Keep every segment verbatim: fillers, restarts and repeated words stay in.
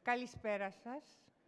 Καλησπέρα σας.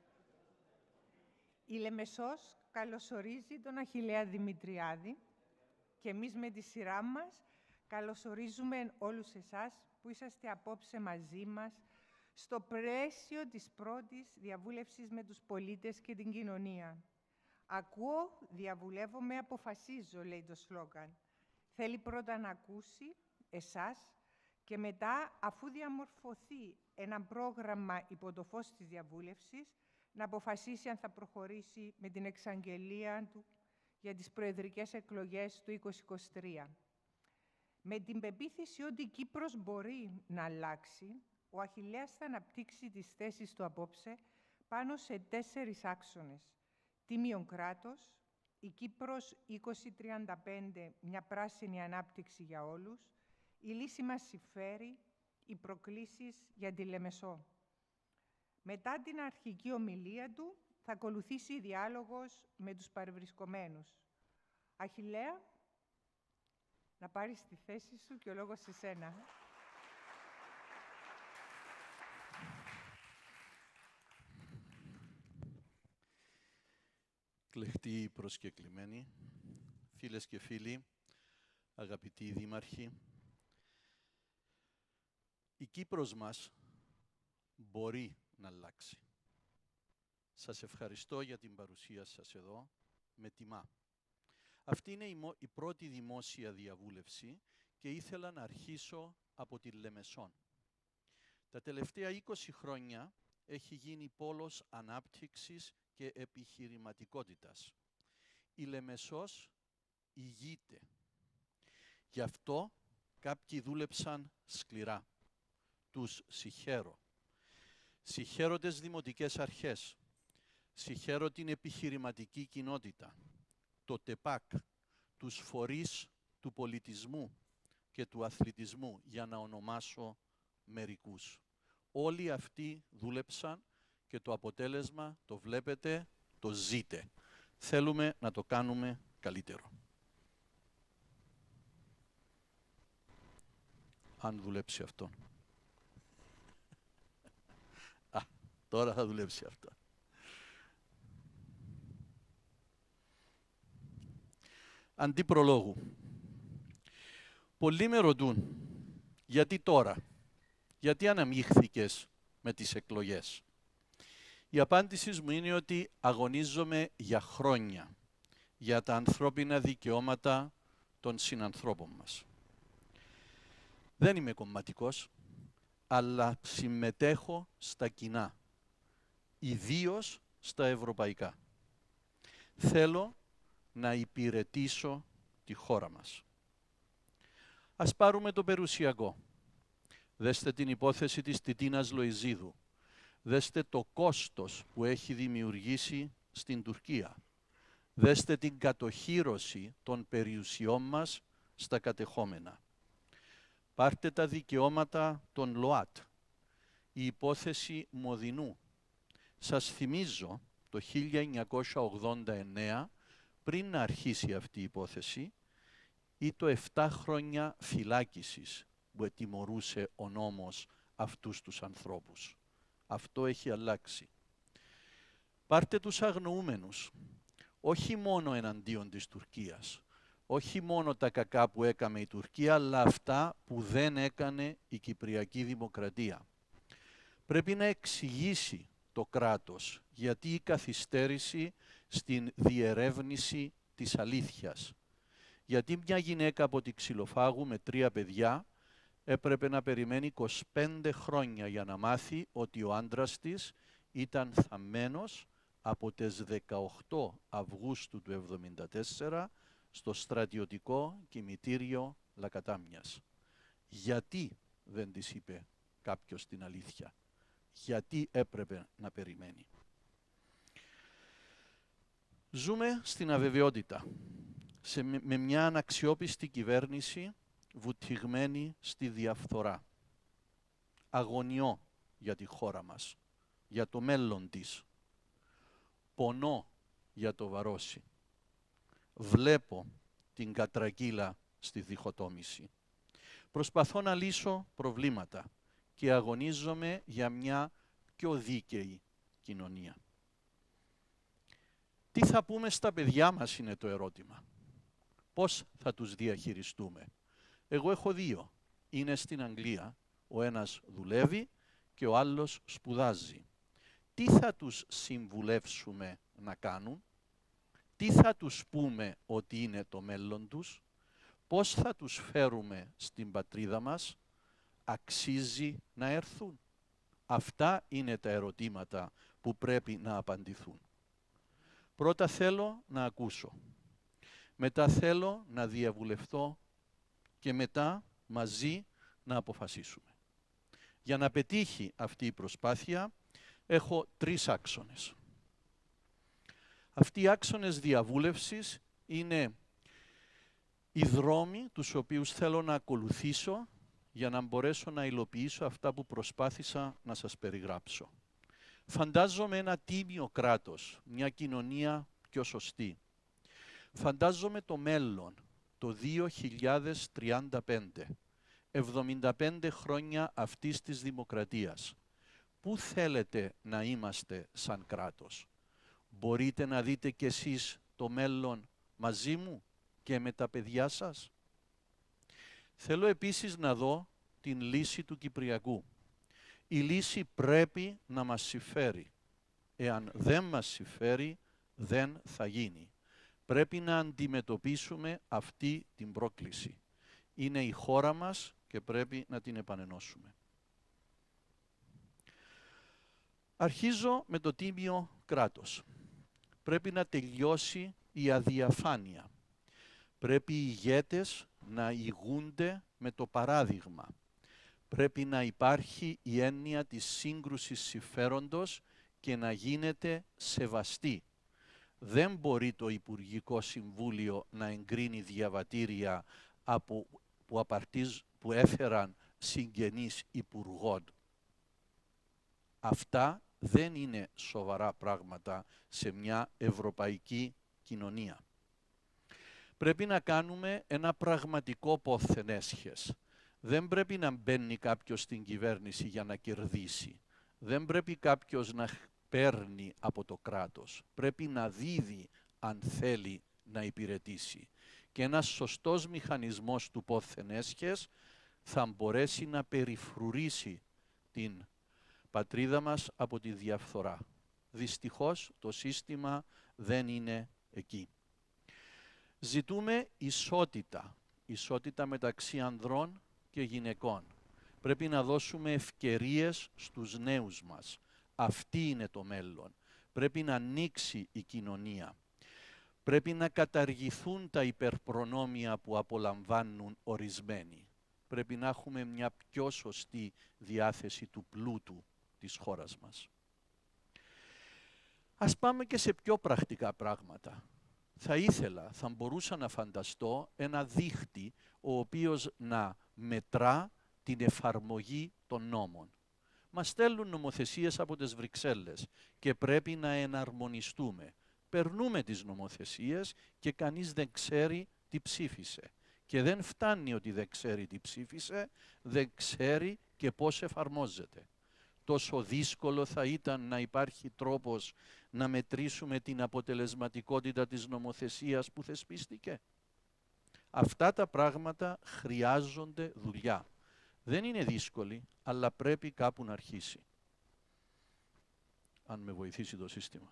Η Λεμεσός καλωσορίζει τον Αχιλλέα Δημητριάδη και εμείς με τη σειρά μας καλωσορίζουμε όλους εσάς που είσαστε απόψε μαζί μας στο πλαίσιο της πρώτης διαβούλευσης με τους πολίτες και την κοινωνία. «Ακούω, διαβουλεύομαι, αποφασίζω», λέει το σλόγγαν. Θέλει πρώτα να ακούσει εσάς και μετά, αφού διαμορφωθεί ένα πρόγραμμα υπό το φως της διαβούλευσης, να αποφασίσει αν θα προχωρήσει με την εξαγγελία του για τις προεδρικές εκλογές του είκοσι είκοσι τρία. Με την πεποίθηση ότι η Κύπρος μπορεί να αλλάξει, ο Αχιλλέας θα αναπτύξει τις θέσεις του απόψε πάνω σε τέσσερις άξονες. Τίμιον κράτος, η Κύπρος είκοσι τριάντα πέντε, μια πράσινη ανάπτυξη για όλους, η λύση μας συμφέρει, οι προκλήσεις για τη Λεμεσό. Μετά την αρχική ομιλία του, θα ακολουθήσει διάλογος με τους παρευρισκομένους. Αχιλλέα, να πάρεις τη θέση σου και ο λόγος σε σένα. Κλεχτοί προσκεκλημένοι, φίλες και φίλοι, αγαπητοί δήμαρχοι, η Κύπρος μας μπορεί να αλλάξει. Σας ευχαριστώ για την παρουσία σας εδώ, με τιμά. Αυτή είναι η, η πρώτη δημόσια διαβούλευση και ήθελα να αρχίσω από τη Λεμεσόν. Τα τελευταία είκοσι χρόνια έχει γίνει πόλος ανάπτυξης και επιχειρηματικότητας. Η Λεμεσός ηγείται. Γι' αυτό κάποιοι δούλεψαν σκληρά. Τους συγχαίρω. Συγχαίρω τις δημοτικές αρχές. Συγχαίρω την επιχειρηματική κοινότητα, το ΤΕΠΑΚ, τους φορείς του πολιτισμού και του αθλητισμού, για να ονομάσω μερικούς. Όλοι αυτοί δούλεψαν και το αποτέλεσμα το βλέπετε, το ζείτε. Θέλουμε να το κάνουμε καλύτερο. Αν δουλέψει αυτό. Α, τώρα θα δουλέψει αυτό. Αντί προλόγου. Πολλοί με ρωτούν, γιατί τώρα, γιατί αναμίχθηκες με τις εκλογές. Η απάντηση μου είναι ότι αγωνίζομαι για χρόνια για τα ανθρώπινα δικαιώματα των συνανθρώπων μας. Δεν είμαι κομματικός, αλλά συμμετέχω στα κοινά, ιδίως στα ευρωπαϊκά. Θέλω να υπηρετήσω τη χώρα μας. Ας πάρουμε το περιουσιακό. Δέστε την υπόθεση της Τιτίνας Λοϊζίδου. Δέστε το κόστος που έχει δημιουργήσει στην Τουρκία. Δέστε την κατοχύρωση των περιουσιών μας στα κατεχόμενα. Πάρτε τα δικαιώματα των ΛΟΑΤ. Η υπόθεση Μοδινού. Σας θυμίζω το χίλια εννιακόσια ογδόντα εννέα, πριν να αρχίσει αυτή η υπόθεση, ή το επτά χρόνια φυλάκισης που ετιμωρούσε ο νόμος αυτούς τους ανθρώπους. Αυτό έχει αλλάξει. Πάρτε τους αγνοούμενους, όχι μόνο εναντίον της Τουρκίας, όχι μόνο τα κακά που έκαμε η Τουρκία, αλλά αυτά που δεν έκανε η Κυπριακή Δημοκρατία. Πρέπει να εξηγήσει το κράτος γιατί η καθυστέρηση στην διερεύνηση της αλήθειας. Γιατί μια γυναίκα από τη Ξυλοφάγου με τρία παιδιά έπρεπε να περιμένει είκοσι πέντε χρόνια για να μάθει ότι ο άντρας της ήταν θαμμένος από τις δεκαοκτώ Αυγούστου του εβδομήντα τέσσερα στο στρατιωτικό κημητήριο Λακατάμιας. Γιατί δεν της είπε κάποιος την αλήθεια. Γιατί έπρεπε να περιμένει. Ζούμε στην αβεβαιότητα, σε, με μια αναξιόπιστη κυβέρνηση βουτυγμένη στη διαφθορά. Αγωνιώ για τη χώρα μας, για το μέλλον της. Πονώ για το Βαρόσι. Βλέπω την κατρακύλα στη διχοτόμηση. Προσπαθώ να λύσω προβλήματα και αγωνίζομαι για μια πιο δίκαιη κοινωνία. Τι θα πούμε στα παιδιά μας είναι το ερώτημα. Πώς θα τους διαχειριστούμε. Εγώ έχω δύο. Είναι στην Αγγλία. Ο ένας δουλεύει και ο άλλος σπουδάζει. Τι θα τους συμβουλεύσουμε να κάνουν, τι θα τους πούμε ότι είναι το μέλλον τους, πώς θα τους φέρουμε στην πατρίδα μας, αξίζει να έρθουν. Αυτά είναι τα ερωτήματα που πρέπει να απαντηθούν. Πρώτα θέλω να ακούσω, μετά θέλω να διαβουλευτώ και μετά μαζί να αποφασίσουμε. Για να πετύχει αυτή η προσπάθεια έχω τρεις άξονες. Αυτοί οι άξονες διαβούλευσης είναι οι δρόμοι τους οποίους θέλω να ακολουθήσω για να μπορέσω να υλοποιήσω αυτά που προσπάθησα να σας περιγράψω. Φαντάζομαι ένα τίμιο κράτος, μια κοινωνία πιο σωστή. Φαντάζομαι το μέλλον, το δύο χιλιάδες τριάντα πέντε, εβδομήντα πέντε χρόνια αυτής της δημοκρατίας. Πού θέλετε να είμαστε σαν κράτος? Μπορείτε να δείτε κι εσείς το μέλλον μαζί μου και με τα παιδιά σας? Θέλω επίσης να δω την λύση του Κυπριακού. Η λύση πρέπει να μας συμφέρει. Εάν δεν μας συμφέρει, δεν θα γίνει. Πρέπει να αντιμετωπίσουμε αυτή την πρόκληση. Είναι η χώρα μας και πρέπει να την επανενώσουμε. Αρχίζω με το τίμιο κράτος. Πρέπει να τελειώσει η αδιαφάνεια. Πρέπει οι ηγέτες να ηγούνται με το παράδειγμα. Πρέπει να υπάρχει η έννοια της σύγκρουσης συμφέροντος και να γίνεται σεβαστή. Δεν μπορεί το Υπουργικό Συμβούλιο να εγκρίνει διαβατήρια από, που, απαρτίζ, που έφεραν συγγενείς υπουργών. Αυτά δεν είναι σοβαρά πράγματα σε μια ευρωπαϊκή κοινωνία. Πρέπει να κάνουμε ένα πραγματικό πόθεν έσχες. Δεν πρέπει να μπαίνει κάποιος στην κυβέρνηση για να κερδίσει. Δεν πρέπει κάποιος να παίρνει από το κράτος. Πρέπει να δίδει αν θέλει να υπηρετήσει. Και ένας σωστός μηχανισμός του πόθεν έσχες θα μπορέσει να περιφρουρήσει την πατρίδα μας από τη διαφθορά. Δυστυχώς το σύστημα δεν είναι εκεί. Ζητούμε ισότητα. Ισότητα μεταξύ ανδρών και γυναικών. Πρέπει να δώσουμε ευκαιρίες στους νέους μας. Αυτή είναι το μέλλον. Πρέπει να ανοίξει η κοινωνία. Πρέπει να καταργηθούν τα υπερπρονόμια που απολαμβάνουν ορισμένοι. Πρέπει να έχουμε μια πιο σωστή διάθεση του πλούτου της χώρας μας. Ας πάμε και σε πιο πρακτικά πράγματα. Θα ήθελα, θα μπορούσα να φανταστώ ένα δίχτυ ο οποίος να μετρά την εφαρμογή των νόμων. Μας στέλνουν νομοθεσίες από τις Βρυξέλλες και πρέπει να εναρμονιστούμε. Περνούμε τις νομοθεσίες και κανείς δεν ξέρει τι ψήφισε. Και δεν φτάνει ότι δεν ξέρει τι ψήφισε, δεν ξέρει και πώς εφαρμόζεται. Τόσο δύσκολο θα ήταν να υπάρχει τρόπος να μετρήσουμε την αποτελεσματικότητα της νομοθεσίας που θεσπίστηκε. Αυτά τα πράγματα χρειάζονται δουλειά. Δεν είναι δύσκολη, αλλά πρέπει κάπου να αρχίσει. Αν με βοηθήσει το σύστημα.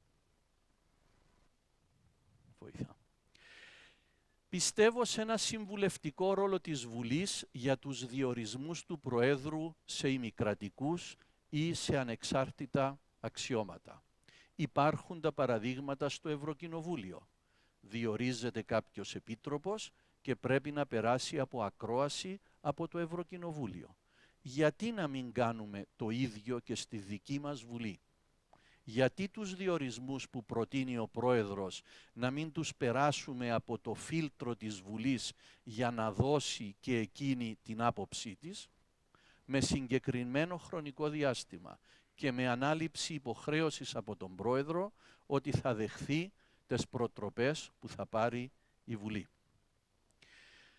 Βοηθά. Πιστεύω σε ένα συμβουλευτικό ρόλο της Βουλής για τους διορισμούς του Προέδρου σε ημικρατικούς ή σε ανεξάρτητα αξιώματα. Υπάρχουν τα παραδείγματα στο Ευρωκοινοβούλιο. Διορίζεται κάποιος επίτροπος και πρέπει να περάσει από ακρόαση από το Ευρωκοινοβούλιο. Γιατί να μην κάνουμε το ίδιο και στη δική μας Βουλή? Γιατί τους διορισμούς που προτείνει ο Πρόεδρος να μην τους περάσουμε από το φίλτρο της Βουλής για να δώσει και εκείνη την άποψή της, με συγκεκριμένο χρονικό διάστημα και με ανάληψη υποχρέωσης από τον Πρόεδρο ότι θα δεχθεί τις προτροπές που θα πάρει η Βουλή.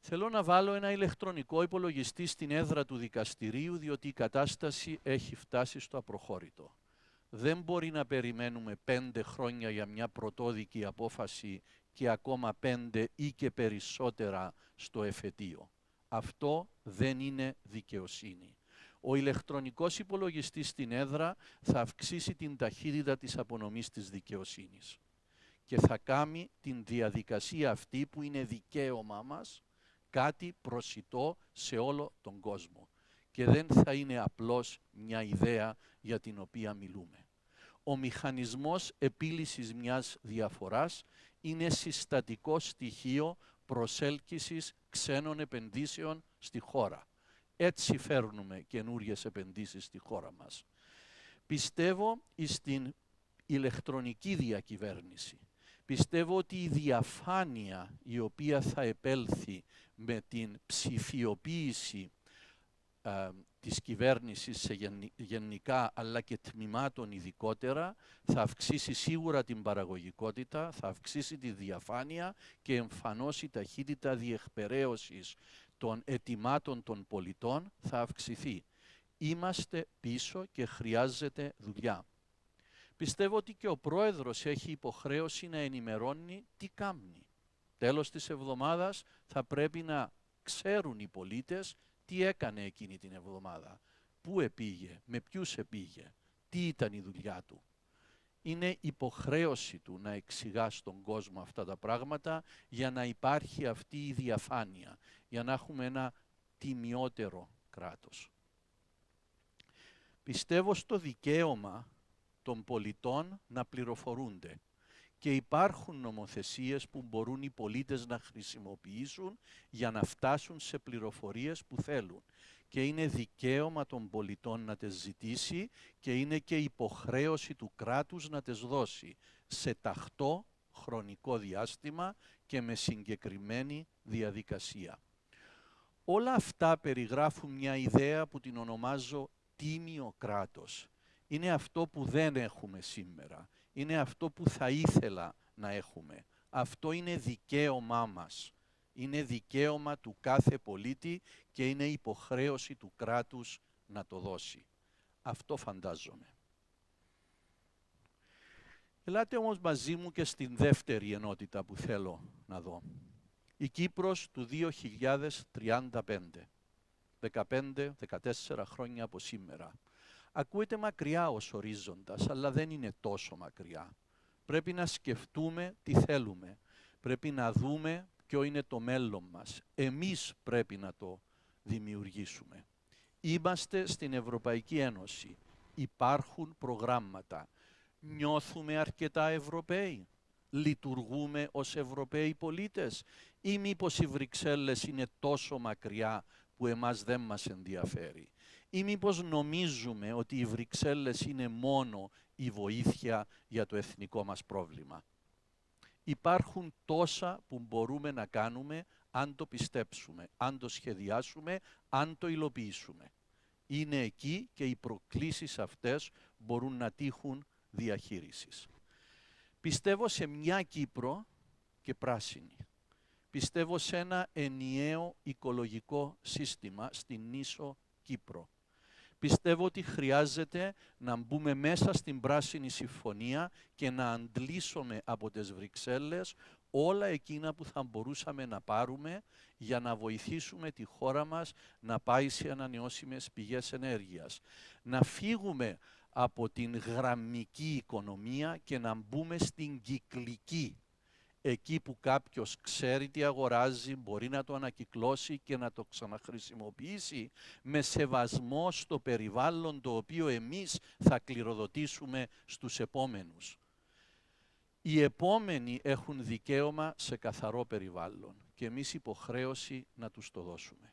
Θέλω να βάλω ένα ηλεκτρονικό υπολογιστή στην έδρα του δικαστηρίου, διότι η κατάσταση έχει φτάσει στο απροχώρητο. Δεν μπορεί να περιμένουμε πέντε χρόνια για μια πρωτόδικη απόφαση και ακόμα πέντε ή και περισσότερα στο εφετείο. Αυτό δεν είναι δικαιοσύνη. Ο ηλεκτρονικός υπολογιστής στην έδρα θα αυξήσει την ταχύτητα της απονομής της δικαιοσύνης και θα κάνει την διαδικασία αυτή που είναι δικαίωμά μας κάτι προσιτό σε όλο τον κόσμο και δεν θα είναι απλώς μια ιδέα για την οποία μιλούμε. Ο μηχανισμός επίλυσης μιας διαφοράς είναι συστατικό στοιχείο προσέλκυσης ξένων επενδύσεων στη χώρα. Έτσι φέρνουμε καινούριες επενδύσεις στη χώρα μας. Πιστεύω στην ηλεκτρονική διακυβέρνηση. Πιστεύω ότι η διαφάνεια η οποία θα επέλθει με την ψηφιοποίηση ε, της κυβέρνησης σε γενικά αλλά και τμήματων ειδικότερα θα αυξήσει σίγουρα την παραγωγικότητα, θα αυξήσει τη διαφάνεια και εμφανώς η ταχύτητα διεκπεραίωσης των αιτημάτων των πολιτών θα αυξηθεί. Είμαστε πίσω και χρειάζεται δουλειά. Πιστεύω ότι και ο πρόεδρος έχει υποχρέωση να ενημερώνει τι κάνει. Τέλος της εβδομάδας θα πρέπει να ξέρουν οι πολίτες τι έκανε εκείνη την εβδομάδα, πού επήγε, με ποιους επήγε, τι ήταν η δουλειά του. Είναι υποχρέωση του να εξηγά στον κόσμο αυτά τα πράγματα για να υπάρχει αυτή η διαφάνεια, για να έχουμε ένα τιμιότερο κράτος. Πιστεύω στο δικαίωμα των πολιτών να πληροφορούνται και υπάρχουν νομοθεσίες που μπορούν οι πολίτες να χρησιμοποιήσουν για να φτάσουν σε πληροφορίες που θέλουν. Και είναι δικαίωμα των πολιτών να τις ζητήσει και είναι και υποχρέωση του κράτους να τις δώσει σε ταχτό χρονικό διάστημα και με συγκεκριμένη διαδικασία. Όλα αυτά περιγράφουν μια ιδέα που την ονομάζω τίμιο κράτος. Είναι αυτό που δεν έχουμε σήμερα. Είναι αυτό που θα ήθελα να έχουμε. Αυτό είναι δικαίωμά μας. Είναι δικαίωμα του κάθε πολίτη και είναι υποχρέωση του κράτους να το δώσει. Αυτό φαντάζομαι. Ελάτε όμως μαζί μου και στην δεύτερη ενότητα που θέλω να δω. Η Κύπρος του δύο χιλιάδες τριάντα πέντε. δεκαπέντε δεκατέσσερα χρόνια από σήμερα. Ακούεται μακριά ως ορίζοντας, αλλά δεν είναι τόσο μακριά. Πρέπει να σκεφτούμε τι θέλουμε. Πρέπει να δούμε ποιο είναι το μέλλον μας. Εμείς πρέπει να το δημιουργήσουμε. Είμαστε στην Ευρωπαϊκή Ένωση. Υπάρχουν προγράμματα. Νιώθουμε αρκετά Ευρωπαίοι. Λειτουργούμε ως Ευρωπαίοι πολίτες. Ή μήπως οι Βρυξέλλες είναι τόσο μακριά που εμάς δεν μας ενδιαφέρει. Ή μήπως νομίζουμε ότι οι Βρυξέλλες είναι μόνο η βοήθεια για το εθνικό μας πρόβλημα. Υπάρχουν τόσα που μπορούμε να κάνουμε αν το πιστέψουμε, αν το σχεδιάσουμε, αν το υλοποιήσουμε. Είναι εκεί και οι προκλήσεις αυτές μπορούν να τύχουν διαχείρισης. Πιστεύω σε μια Κύπρο και πράσινη. Πιστεύω σε ένα ενιαίο οικολογικό σύστημα στην νήσο Κύπρο. Πιστεύω ότι χρειάζεται να μπούμε μέσα στην Πράσινη Συμφωνία και να αντλήσουμε από τις Βρυξέλλες όλα εκείνα που θα μπορούσαμε να πάρουμε για να βοηθήσουμε τη χώρα μας να πάει σε ανανεώσιμες πηγές ενέργειας. Να φύγουμε από την γραμμική οικονομία και να μπούμε στην κυκλική. Εκεί που κάποιος ξέρει τι αγοράζει, μπορεί να το ανακυκλώσει και να το ξαναχρησιμοποιήσει με σεβασμό στο περιβάλλον το οποίο εμείς θα κληροδοτήσουμε στους επόμενους. Οι επόμενοι έχουν δικαίωμα σε καθαρό περιβάλλον και εμείς υποχρέωση να τους το δώσουμε.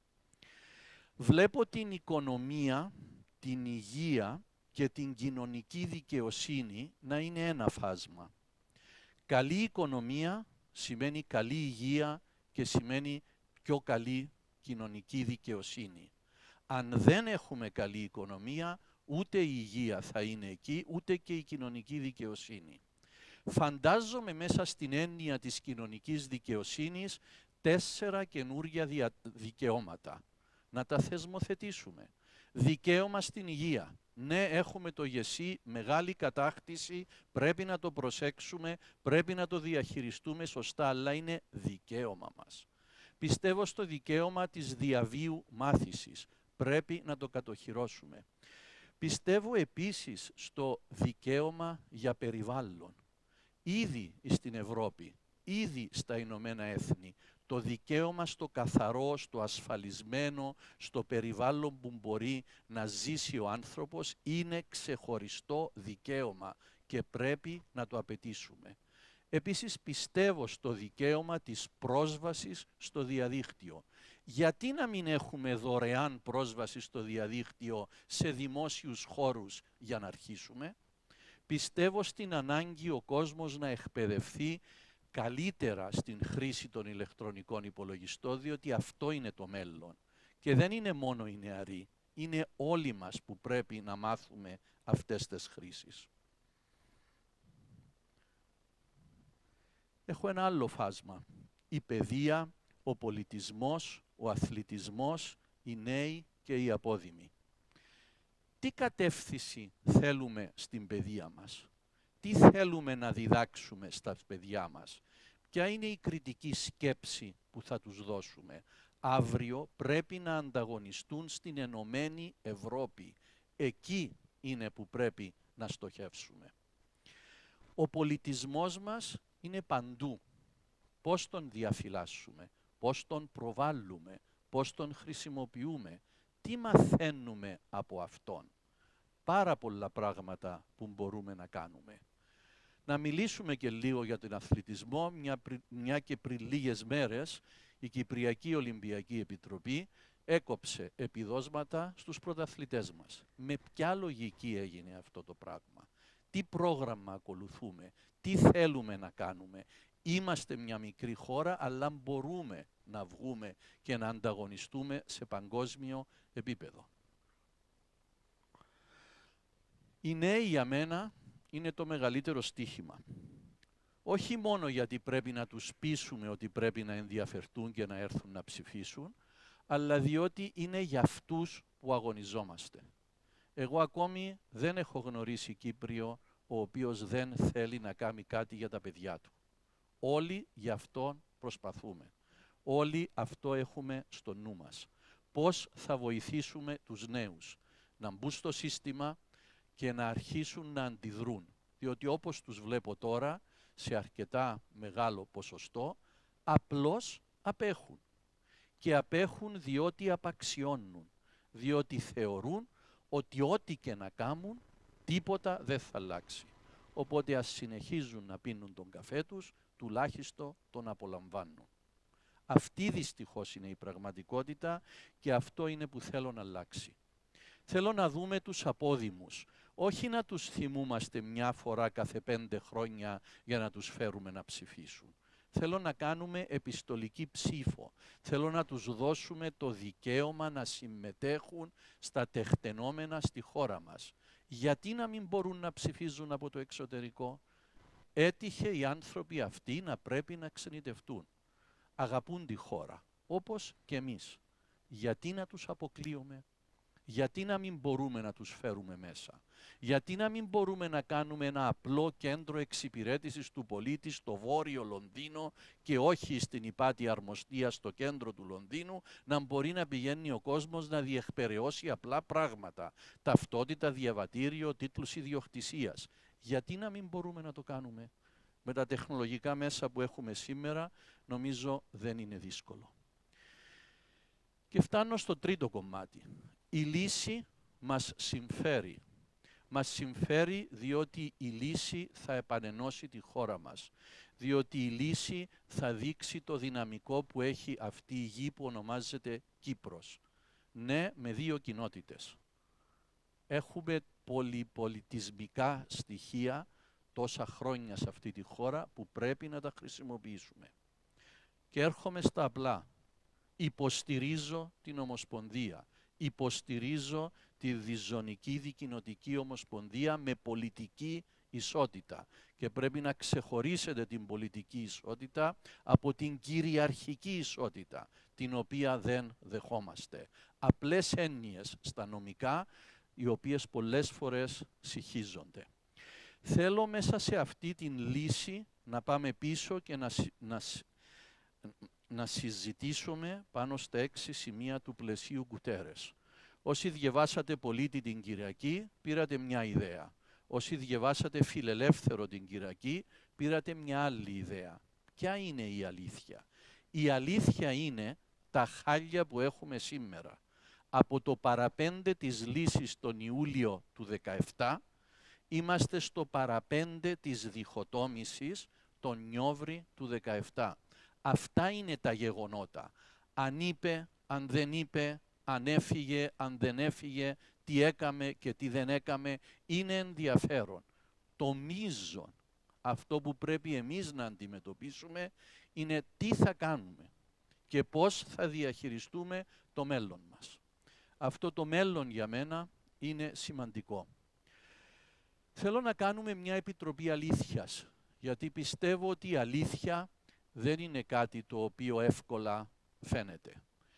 Βλέπω την οικονομία, την υγεία και την κοινωνική δικαιοσύνη να είναι ένα φάσμα. Καλή οικονομία σημαίνει καλή υγεία και σημαίνει πιο καλή κοινωνική δικαιοσύνη. Αν δεν έχουμε καλή οικονομία, ούτε η υγεία θα είναι εκεί, ούτε και η κοινωνική δικαιοσύνη. Φαντάζομαι μέσα στην έννοια της κοινωνικής δικαιοσύνης τέσσερα καινούργια δια... δικαιώματα. Να τα θεσμοθετήσουμε. Δικαίωμα στην υγεία. Ναι, έχουμε το ΓΕΣΥ, μεγάλη κατάκτηση, πρέπει να το προσέξουμε, πρέπει να το διαχειριστούμε σωστά, αλλά είναι δικαίωμα μας. Πιστεύω στο δικαίωμα της διαβίου μάθησης. Πρέπει να το κατοχυρώσουμε. Πιστεύω επίσης στο δικαίωμα για περιβάλλον. Ήδη στην Ευρώπη, ήδη στα Ηνωμένα Έθνη, το δικαίωμα στο καθαρό, στο ασφαλισμένο, στο περιβάλλον που μπορεί να ζήσει ο άνθρωπος είναι ξεχωριστό δικαίωμα και πρέπει να το απαιτήσουμε. Επίσης πιστεύω στο δικαίωμα της πρόσβασης στο διαδίκτυο. Γιατί να μην έχουμε δωρεάν πρόσβαση στο διαδίκτυο σε δημόσιους χώρους για να αρχίσουμε. Πιστεύω στην ανάγκη ο κόσμος να εκπαιδευτεί καλύτερα στην χρήση των ηλεκτρονικών υπολογιστών, διότι αυτό είναι το μέλλον. Και δεν είναι μόνο οι νεαροί, είναι όλοι μας που πρέπει να μάθουμε αυτές τις χρήσεις. Έχω ένα άλλο φάσμα. Η παιδεία, ο πολιτισμός, ο αθλητισμός, οι νέοι και οι απόδημοι. Τι κατεύθυνση θέλουμε στην παιδεία μας? Τι θέλουμε να διδάξουμε στα παιδιά μας? Ποια είναι η κριτική σκέψη που θα τους δώσουμε? Αύριο πρέπει να ανταγωνιστούν στην Ενωμένη Ευρώπη. Εκεί είναι που πρέπει να στοχεύσουμε. Ο πολιτισμός μας είναι παντού. Πώς τον διαφυλάσσουμε, πώς τον προβάλλουμε, πώς τον χρησιμοποιούμε, τι μαθαίνουμε από αυτόν. Πάρα πολλά πράγματα που μπορούμε να κάνουμε. Να μιλήσουμε και λίγο για τον αθλητισμό, μια, μια και πριν λίγες μέρες η Κυπριακή Ολυμπιακή Επιτροπή έκοψε επιδόσματα στους πρωταθλητές μας. Με ποια λογική έγινε αυτό το πράγμα? Τι πρόγραμμα ακολουθούμε? Τι θέλουμε να κάνουμε? Είμαστε μια μικρή χώρα, αλλά μπορούμε να βγούμε και να ανταγωνιστούμε σε παγκόσμιο επίπεδο. Οι νέοι για μένα είναι το μεγαλύτερο στοίχημα. Όχι μόνο γιατί πρέπει να τους πείσουμε ότι πρέπει να ενδιαφερθούν και να έρθουν να ψηφίσουν, αλλά διότι είναι για αυτούς που αγωνιζόμαστε. Εγώ ακόμη δεν έχω γνωρίσει Κύπριο ο οποίος δεν θέλει να κάνει κάτι για τα παιδιά του. Όλοι γι' αυτό προσπαθούμε. Όλοι αυτό έχουμε στο νου μας. Πώς θα βοηθήσουμε τους νέους να μπουν στο σύστημα και να αρχίσουν να αντιδρούν. Διότι όπως τους βλέπω τώρα, σε αρκετά μεγάλο ποσοστό, απλώς απέχουν. Και απέχουν διότι απαξιώνουν. Διότι θεωρούν ότι ό,τι και να κάνουν, τίποτα δεν θα αλλάξει. Οπότε ας συνεχίζουν να πίνουν τον καφέ τους, τουλάχιστον τον απολαμβάνουν. Αυτή δυστυχώς είναι η πραγματικότητα και αυτό είναι που θέλω να αλλάξει. Θέλω να δούμε τους απόδημους, όχι να τους θυμούμαστε μια φορά κάθε πέντε χρόνια για να τους φέρουμε να ψηφίσουν. Θέλω να κάνουμε επιστολική ψήφο. Θέλω να τους δώσουμε το δικαίωμα να συμμετέχουν στα τεκτενόμενα στη χώρα μας. Γιατί να μην μπορούν να ψηφίζουν από το εξωτερικό? Έτυχε οι άνθρωποι αυτοί να πρέπει να ξενιτευτούν. Αγαπούν τη χώρα, όπως και εμείς. Γιατί να τους αποκλείουμε? Γιατί να μην μπορούμε να τους φέρουμε μέσα? Γιατί να μην μπορούμε να κάνουμε ένα απλό κέντρο εξυπηρέτησης του πολίτη στο βόρειο Λονδίνο και όχι στην υπάτη αρμοστία στο κέντρο του Λονδίνου, να μπορεί να πηγαίνει ο κόσμος να διεκπεραιώσει απλά πράγματα, ταυτότητα, διαβατήριο, τίτλους ιδιοκτησίας. Γιατί να μην μπορούμε να το κάνουμε? Με τα τεχνολογικά μέσα που έχουμε σήμερα, νομίζω δεν είναι δύσκολο. Και φτάνω στο τρίτο κομμάτι. Η λύση μας συμφέρει. Μας συμφέρει διότι η λύση θα επανενώσει τη χώρα μας. Διότι η λύση θα δείξει το δυναμικό που έχει αυτή η γη που ονομάζεται Κύπρος. Ναι, με δύο κοινότητες. Έχουμε πολυπολιτισμικά στοιχεία τόσα χρόνια σε αυτή τη χώρα που πρέπει να τα χρησιμοποιήσουμε. Και έρχομαι στα απλά. Υποστηρίζω την Ομοσπονδία. Υποστηρίζω τη Διζωνική Δικοινοτική Ομοσπονδία με πολιτική ισότητα και πρέπει να ξεχωρίσετε την πολιτική ισότητα από την κυριαρχική ισότητα, την οποία δεν δεχόμαστε. Απλές έννοιες στα νομικά, οι οποίες πολλές φορές συχίζονται. Θέλω μέσα σε αυτή την λύση να πάμε πίσω και να, να, να συζητήσουμε πάνω στα έξι σημεία του πλαισίου Γκουτέρες. Όσοι διαβάσατε Πολίτη την Κυριακή, πήρατε μια ιδέα. Όσοι διαβάσατε Φιλελεύθερο την Κυριακή, πήρατε μια άλλη ιδέα. Ποια είναι η αλήθεια? Η αλήθεια είναι τα χάλια που έχουμε σήμερα. Από το παραπέντε της λύσης τον Ιούλιο του δεκαεπτά, είμαστε στο παραπέντε της διχοτόμησης τον Νιόβρη του δεκαεπτά. Αυτά είναι τα γεγονότα. Αν είπε, αν δεν είπε, αν έφυγε, αν δεν έφυγε, τι έκαμε και τι δεν έκαμε, είναι ενδιαφέρον. Το μείζον, αυτό που πρέπει εμείς να αντιμετωπίσουμε, είναι τι θα κάνουμε και πώς θα διαχειριστούμε το μέλλον μας. Αυτό το μέλλον για μένα είναι σημαντικό. Θέλω να κάνουμε μια επιτροπή αλήθειας, γιατί πιστεύω ότι η αλήθεια δεν είναι κάτι το οποίο εύκολα φαίνεται.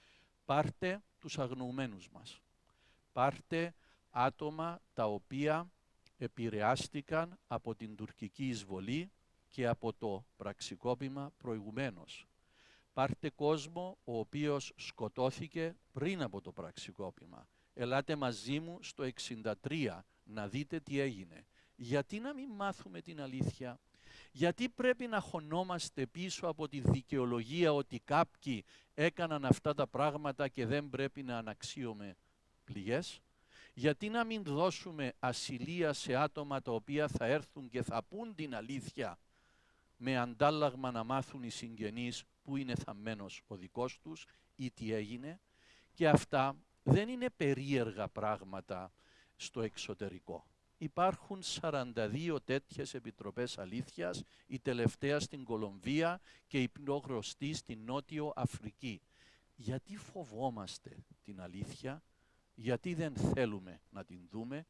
Πάρτε τους αγνοουμένους μας. Πάρτε άτομα τα οποία επηρεάστηκαν από την τουρκική εισβολή και από το πραξικόπημα προηγουμένως. Πάρτε κόσμο ο οποίος σκοτώθηκε πριν από το πραξικόπημα. Ελάτε μαζί μου στο εξήντα τρία να δείτε τι έγινε. Γιατί να μην μάθουμε την αλήθεια? Γιατί πρέπει να χωνόμαστε πίσω από τη δικαιολογία ότι κάποιοι έκαναν αυτά τα πράγματα και δεν πρέπει να αναξίωμε πληγές? Γιατί να μην δώσουμε ασυλία σε άτομα τα οποία θα έρθουν και θα πούν την αλήθεια με αντάλλαγμα να μάθουν οι συγγενείς που είναι θαμμένος ο δικός τους ή τι έγινε? Και αυτά δεν είναι περίεργα πράγματα στο εξωτερικό. Υπάρχουν σαράντα δύο τέτοιες επιτροπές αλήθειας, η τελευταία στην Κολομβία και η πιο γνωστή στην Νότιο Αφρική. Γιατί φοβόμαστε την αλήθεια? Γιατί δεν θέλουμε να την δούμε?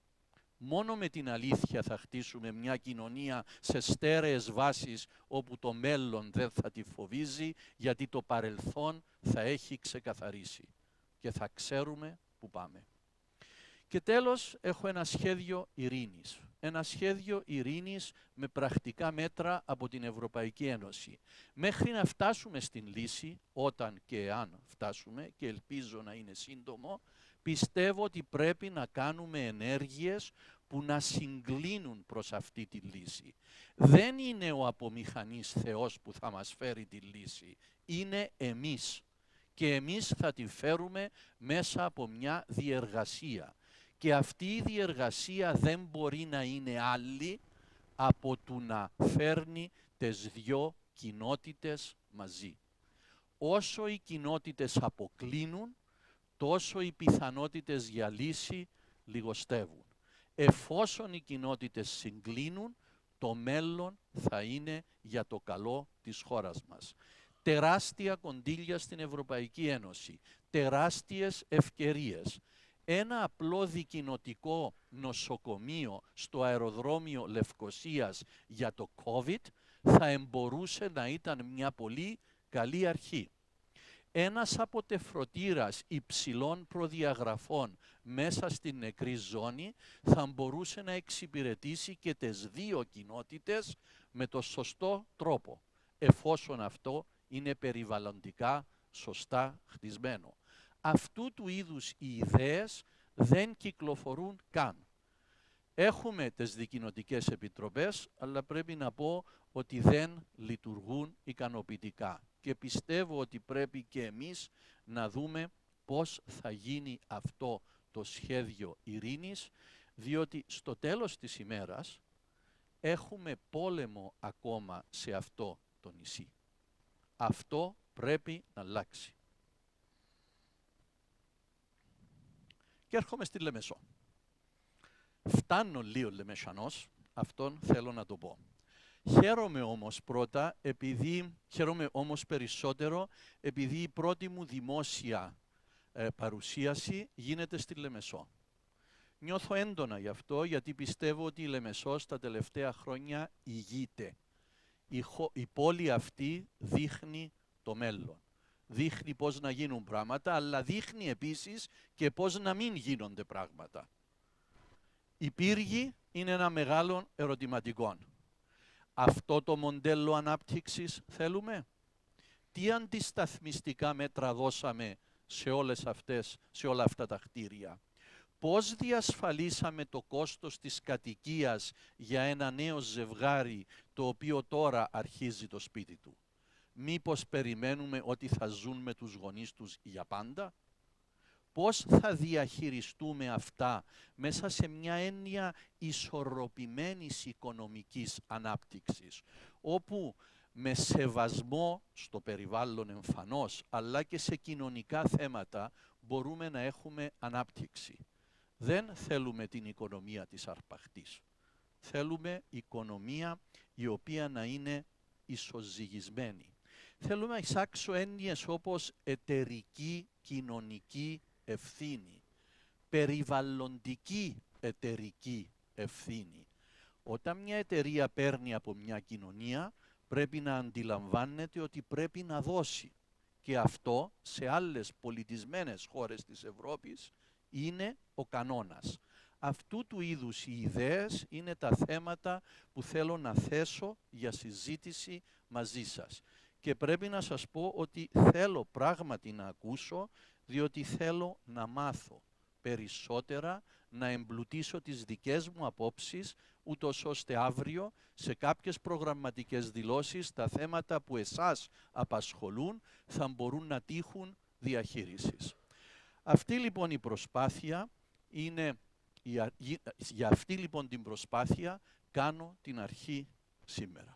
Μόνο με την αλήθεια θα χτίσουμε μια κοινωνία σε στέρεες βάσεις όπου το μέλλον δεν θα τη φοβίζει, γιατί το παρελθόν θα έχει ξεκαθαρίσει και θα ξέρουμε που πάμε. Και τέλος έχω ένα σχέδιο ειρήνης. Ένα σχέδιο ειρήνης με πρακτικά μέτρα από την Ευρωπαϊκή Ένωση. Μέχρι να φτάσουμε στην λύση, όταν και αν φτάσουμε, και ελπίζω να είναι σύντομο, πιστεύω ότι πρέπει να κάνουμε ενέργειες που να συγκλίνουν προς αυτή τη λύση. Δεν είναι ο απομηχανής Θεός που θα μας φέρει τη λύση. Είναι εμείς. Και εμείς θα τη φέρουμε μέσα από μια διεργασία. Και αυτή η διεργασία δεν μπορεί να είναι άλλη από το να φέρνει τις δυο κοινότητες μαζί. Όσο οι κοινότητες αποκλίνουν, τόσο οι πιθανότητες για λύση λιγοστεύουν. Εφόσον οι κοινότητες συγκλίνουν, το μέλλον θα είναι για το καλό της χώρας μας. Τεράστια κονδύλια στην Ευρωπαϊκή Ένωση, τεράστιες ευκαιρίες. Ένα απλό δικοινοτικό νοσοκομείο στο αεροδρόμιο Λευκωσίας για το COVID θα εμπορούσε να ήταν μια πολύ καλή αρχή. Ένας αποτεφρωτήρας υψηλών προδιαγραφών μέσα στην νεκρή ζώνη θα μπορούσε να εξυπηρετήσει και τις δύο κοινότητες με το σωστό τρόπο, εφόσον αυτό είναι περιβαλλοντικά σωστά χτισμένο. Αυτού του είδους οι ιδέες δεν κυκλοφορούν καν. Έχουμε τις δικοινοτικές επιτροπές, αλλά πρέπει να πω ότι δεν λειτουργούν ικανοποιητικά. Και πιστεύω ότι πρέπει και εμείς να δούμε πώς θα γίνει αυτό το σχέδιο ειρήνης, διότι στο τέλος της ημέρας έχουμε πόλεμο ακόμα σε αυτό το νησί. Αυτό πρέπει να αλλάξει. Και έρχομαι στη Λεμεσό. Φτάνω λίγο Λεμεσανός, αυτόν θέλω να το πω. Χαίρομαι όμως πρώτα, επειδή, χαίρομαι όμως περισσότερο, επειδή η πρώτη μου δημόσια ε, παρουσίαση γίνεται στη Λεμεσό. Νιώθω έντονα γι' αυτό, γιατί πιστεύω ότι η Λεμεσός τα τελευταία χρόνια ηγείται. Η, η πόλη αυτή δείχνει το μέλλον. Δείχνει πώς να γίνουν πράγματα, αλλά δείχνει επίσης και πώς να μην γίνονται πράγματα. Η πύργη είναι ένα μεγάλο ερωτηματικό. Αυτό το μοντέλο ανάπτυξης θέλουμε? Τι αντισταθμιστικά μέτρα δώσαμε σε, όλες αυτές, σε όλα αυτά τα κτίρια? Πώς διασφαλίσαμε το κόστος της κατοικίας για ένα νέο ζευγάρι το οποίο τώρα αρχίζει το σπίτι του? Μήπως περιμένουμε ότι θα ζουν με τους γονείς τους για πάντα? Πώς θα διαχειριστούμε αυτά μέσα σε μια έννοια ισορροπημένης οικονομικής ανάπτυξης, όπου με σεβασμό στο περιβάλλον εμφανώς, αλλά και σε κοινωνικά θέματα μπορούμε να έχουμε ανάπτυξη. Δεν θέλουμε την οικονομία της αρπαχτής. Θέλουμε οικονομία η οποία να είναι ισοζυγισμένη. Θέλουμε να εισάξω έννοιες όπως εταιρική κοινωνική ευθύνη, περιβαλλοντική εταιρική ευθύνη. Όταν μια εταιρεία παίρνει από μια κοινωνία, πρέπει να αντιλαμβάνεται ότι πρέπει να δώσει. Και αυτό σε άλλες πολιτισμένες χώρες της Ευρώπης είναι ο κανόνας. Αυτού του είδους οι ιδέες είναι τα θέματα που θέλω να θέσω για συζήτηση μαζί σας. Και πρέπει να σας πω ότι θέλω πράγματι να ακούσω, διότι θέλω να μάθω περισσότερα, να εμπλουτίσω τις δικές μου απόψεις, ούτως ώστε αύριο σε κάποιες προγραμματικές δηλώσεις τα θέματα που εσάς απασχολούν θα μπορούν να τύχουν διαχείρισης. Αυτή λοιπόν η προσπάθεια είναι, για αυτή λοιπόν την προσπάθεια κάνω την αρχή σήμερα.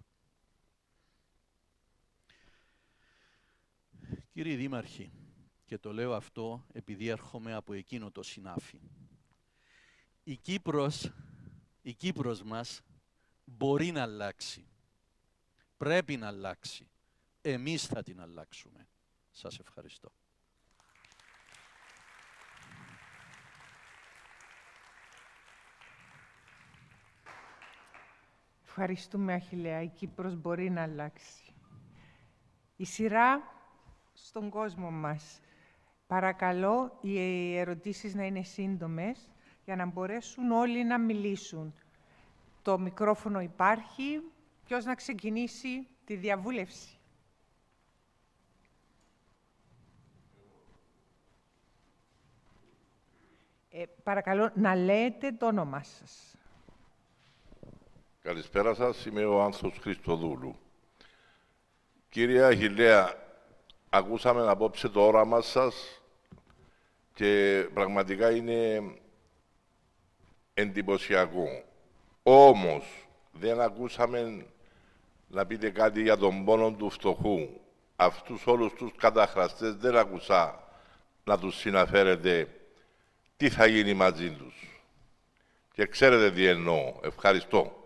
Κύριοι Δήμαρχοι, και το λέω αυτό επειδή έρχομαι από εκείνο το συνάφι, η Κύπρος, η Κύπρος μας μπορεί να αλλάξει. Πρέπει να αλλάξει. Εμείς θα την αλλάξουμε. Σας ευχαριστώ. Ευχαριστούμε, Αχιλλέα. Η Κύπρος μπορεί να αλλάξει. Η σειρά στον κόσμο μας. Παρακαλώ οι ερωτήσεις να είναι σύντομες για να μπορέσουν όλοι να μιλήσουν. Το μικρόφωνο υπάρχει. Ποιος να ξεκινήσει τη διαβούλευση? Ε, παρακαλώ να λέτε το όνομά σας. Καλησπέρα σας. Είμαι ο Άνθος Χριστοδούλου. Κύριε Αχιλλέα, ακούσαμε απόψε το όραμα σας και πραγματικά είναι εντυπωσιακό. Όμως, δεν ακούσαμε να πείτε κάτι για τον πόνο του φτωχού. Αυτούς όλους τους καταχραστές δεν ακούσα να τους συναφέρετε τι θα γίνει μαζί τους. Και ξέρετε τι εννοώ. Ευχαριστώ.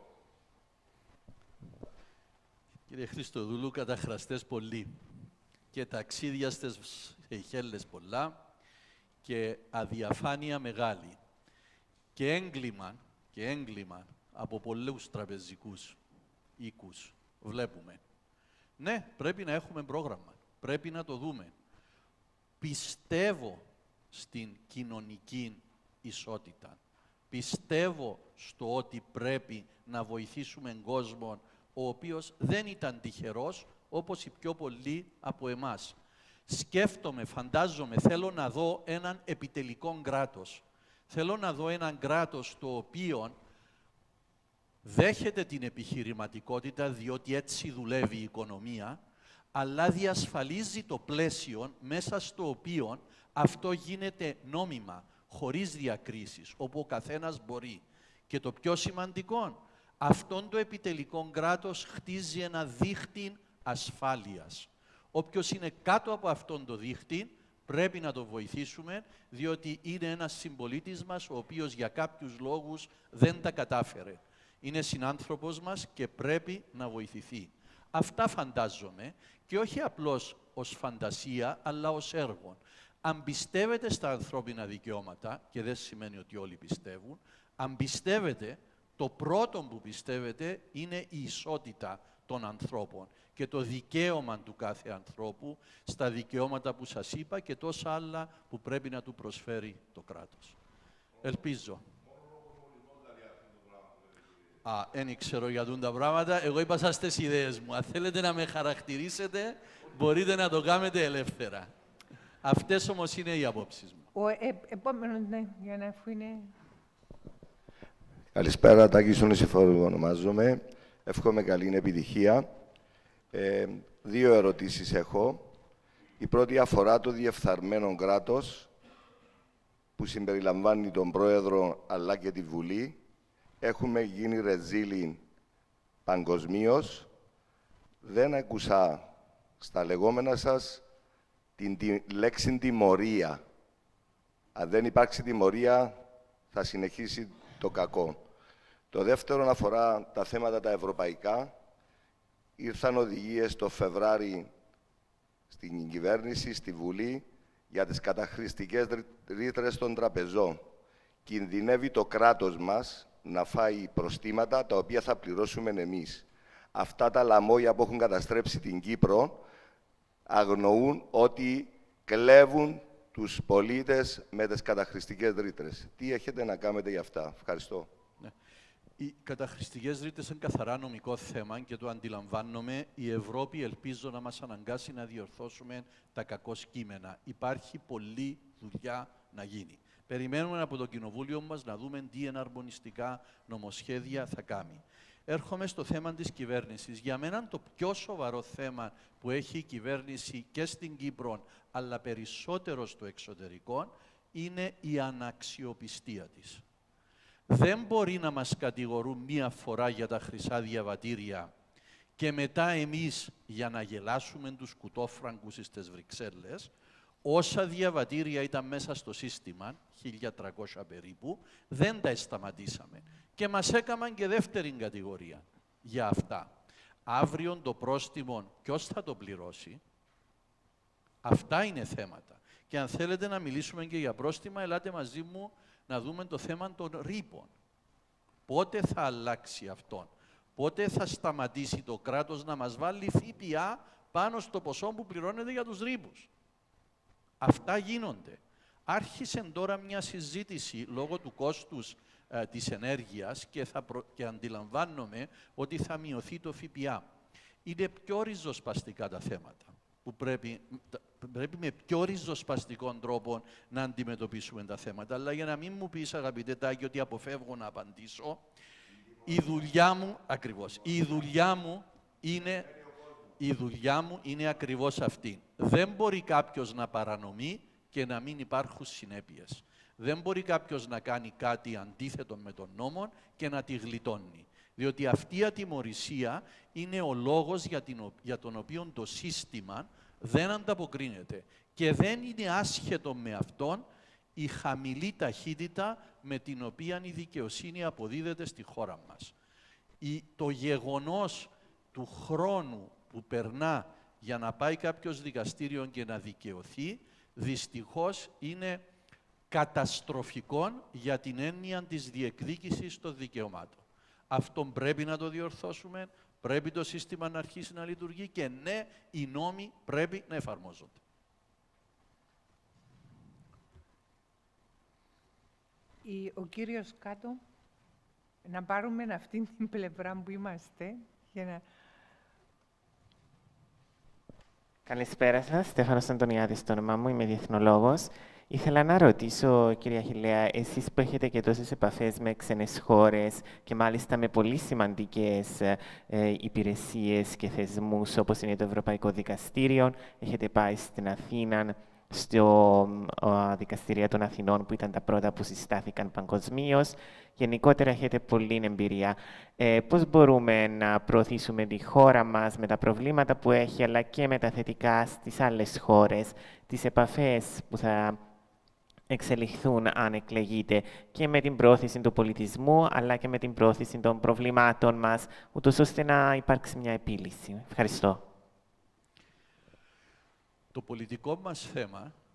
Κύριε Χριστοδούλου, καταχραστές πολλοί και ταξίδια στις Σεϊχέλες πολλά και αδιαφάνεια μεγάλη και έγκλημα, και έγκλημα από πολλούς τραπεζικούς οίκους βλέπουμε. Ναι, πρέπει να έχουμε πρόγραμμα, πρέπει να το δούμε. Πιστεύω στην κοινωνική ισότητα. Πιστεύω στο ότι πρέπει να βοηθήσουμε κόσμο ο οποίος δεν ήταν τυχερός όπως οι πιο πολλοί από εμάς. Σκέφτομαι, φαντάζομαι, θέλω να δω έναν επιτελικό κράτος. Θέλω να δω έναν κράτος το οποίο δέχεται την επιχειρηματικότητα, διότι έτσι δουλεύει η οικονομία, αλλά διασφαλίζει το πλαίσιο μέσα στο οποίο αυτό γίνεται νόμιμα, χωρίς διακρίσεις, όπου ο καθένας μπορεί. Και το πιο σημαντικό, αυτόν το επιτελικό κράτος χτίζει ένα δίχτυ ασφάλειας. Όποιος είναι κάτω από αυτόν το δίχτυ, πρέπει να το βοηθήσουμε, διότι είναι ένας συμπολίτης μας, ο οποίος για κάποιους λόγους δεν τα κατάφερε. Είναι συνάνθρωπος μας και πρέπει να βοηθηθεί. Αυτά φαντάζομαι, και όχι απλώς ως φαντασία, αλλά ως έργο. Αν πιστεύετε στα ανθρώπινα δικαιώματα, και δεν σημαίνει ότι όλοι πιστεύουν, αν πιστεύετε, το πρώτο που πιστεύετε είναι η ισότητα των ανθρώπων και το δικαίωμα του κάθε ανθρώπου στα δικαιώματα που σας είπα και τόσα άλλα που πρέπει να του προσφέρει το κράτος. Ελπίζω. Α, δεν ξέρω για τούν τα πράγματα. Εγώ είπα σας τις ιδέες μου. Αν θέλετε να με χαρακτηρίσετε, μπορείτε να το κάνετε ελεύθερα. Αυτές όμως είναι οι απόψεις μου. Ο ε, επόμενος, ναι, για να αφού είναι... Καλησπέρα, Τάκης Νησιφόρου ονομάζομαι. Εύχομαι καλή επιτυχία. Ε, δύο ερωτήσεις έχω. Η πρώτη αφορά το διεφθαρμένο κράτος, που συμπεριλαμβάνει τον Πρόεδρο αλλά και τη Βουλή. Έχουμε γίνει ρεζίλοι παγκοσμίως. Δεν ακούσα στα λεγόμενα σας την τη, λέξη τιμωρία. Αν δεν υπάρξει τιμωρία, θα συνεχίσει το κακό. Το δεύτερο αφορά τα θέματα τα ευρωπαϊκά. Ήρθαν οδηγίες το Φεβράρι στην κυβέρνηση, στη Βουλή, για τις καταχρηστικές ρήτρες των τραπεζών. Κινδυνεύει το κράτος μας να φάει προστήματα τα οποία θα πληρώσουμε εμείς. Αυτά τα λαμόγια που έχουν καταστρέψει την Κύπρο αγνοούν ότι κλέβουν τους πολίτες με τις καταχρηστικές ρήτρες. Τι έχετε να κάνετε για αυτά? Ευχαριστώ. Ναι. Οι καταχρηστικές ρήτρες είναι καθαρά νομικό θέμα και το αντιλαμβάνομαι. Η Ευρώπη ελπίζω να μας αναγκάσει να διορθώσουμε τα κακώς κείμενα. Υπάρχει πολλή δουλειά να γίνει. Περιμένουμε από το Κοινοβούλιο μας να δούμε τι εναρμονιστικά νομοσχέδια θα κάνει. Έρχομαι στο θέμα της κυβέρνησης. Για μένα το πιο σοβαρό θέμα που έχει η κυβέρνηση και στην Κύπρο, αλλά περισσότερο στο εξωτερικό, είναι η αναξιοπιστία της. Δεν μπορεί να μας κατηγορούν μία φορά για τα χρυσά διαβατήρια και μετά εμείς, για να γελάσουμε τους κουτόφραγκους στις Βρυξέλλες, όσα διαβατήρια ήταν μέσα στο σύστημα, χίλια τριακόσια περίπου, δεν τα σταματήσαμε. Και μας έκαναν και δεύτερη κατηγορία για αυτά. Αύριο το πρόστιμο, ποιος θα το πληρώσει? Αυτά είναι θέματα. Και αν θέλετε να μιλήσουμε και για πρόστιμα, ελάτε μαζί μου να δούμε το θέμα των ρήπων. Πότε θα αλλάξει αυτό? Πότε θα σταματήσει το κράτος να μας βάλει ΦΠΑ πάνω στο ποσό που πληρώνεται για τους ρήπους? Αυτά γίνονται. Άρχισε τώρα μια συζήτηση λόγω του κόστους ε, της ενέργειας και, θα προ... και αντιλαμβάνομαι ότι θα μειωθεί το ΦΠΑ. Είναι πιο ριζοσπαστικά τα θέματα που πρέπει, πρέπει με πιο ριζοσπαστικό τρόπο να αντιμετωπίσουμε τα θέματα. Αλλά για να μην μου πεις, αγαπητέ Τάκη, ότι αποφεύγω να απαντήσω, η δουλειά μου, ακριβώς, η δουλειά μου είναι, η δουλειά μου είναι ακριβώς αυτή. Δεν μπορεί κάποιος να παρανομεί και να μην υπάρχουν συνέπειες. Δεν μπορεί κάποιος να κάνει κάτι αντίθετο με τον νόμο και να τη γλιτώνει. Διότι αυτή η ατιμωρησία είναι ο λόγος για, την, για τον οποίο το σύστημα δεν ανταποκρίνεται. Και δεν είναι άσχετο με αυτόν η χαμηλή ταχύτητα με την οποία η δικαιοσύνη αποδίδεται στη χώρα μας. Η, το γεγονός του χρόνου που περνά για να πάει κάποιος δικαστήριο και να δικαιωθεί, δυστυχώς είναι καταστροφικό για την έννοια της διεκδίκησης των δικαιωμάτων. Αυτό πρέπει να το διορθώσουμε, πρέπει το σύστημα να αρχίσει να λειτουργεί και ναι, οι νόμοι πρέπει να εφαρμόζονται. Ο κύριος κάτω, να πάρουμε αυτή την πλευρά που είμαστε για να... Καλησπέρα σας, Στέφανος Αντωνιάδης το όνομά μου, είμαι διεθνολόγος. Ήθελα να ρωτήσω, κυρία Χιλέα, εσείς που έχετε και τόσες επαφές με ξένες χώρες και μάλιστα με πολύ σημαντικές ε, υπηρεσίες και θεσμούς όπως είναι το Ευρωπαϊκό Δικαστήριο, έχετε πάει στην Αθήνα, στο ε, Δικαστηρία των Αθηνών που ήταν τα πρώτα που συστάθηκαν παγκοσμίως. Γενικότερα έχετε πολλή εμπειρία. Ε, πώς μπορούμε να προωθήσουμε τη χώρα μας με τα προβλήματα που έχει, αλλά και με τα θετικά στις άλλες χώρες, τις επαφές που θα εξελιχθούν αν εκλεγείτε και με την πρόθεση του πολιτισμού, αλλά και με την πρόθεση των προβλημάτων μας, ούτως ώστε να υπάρξει μια επίλυση. Ευχαριστώ. Το πολιτικό μας θέμα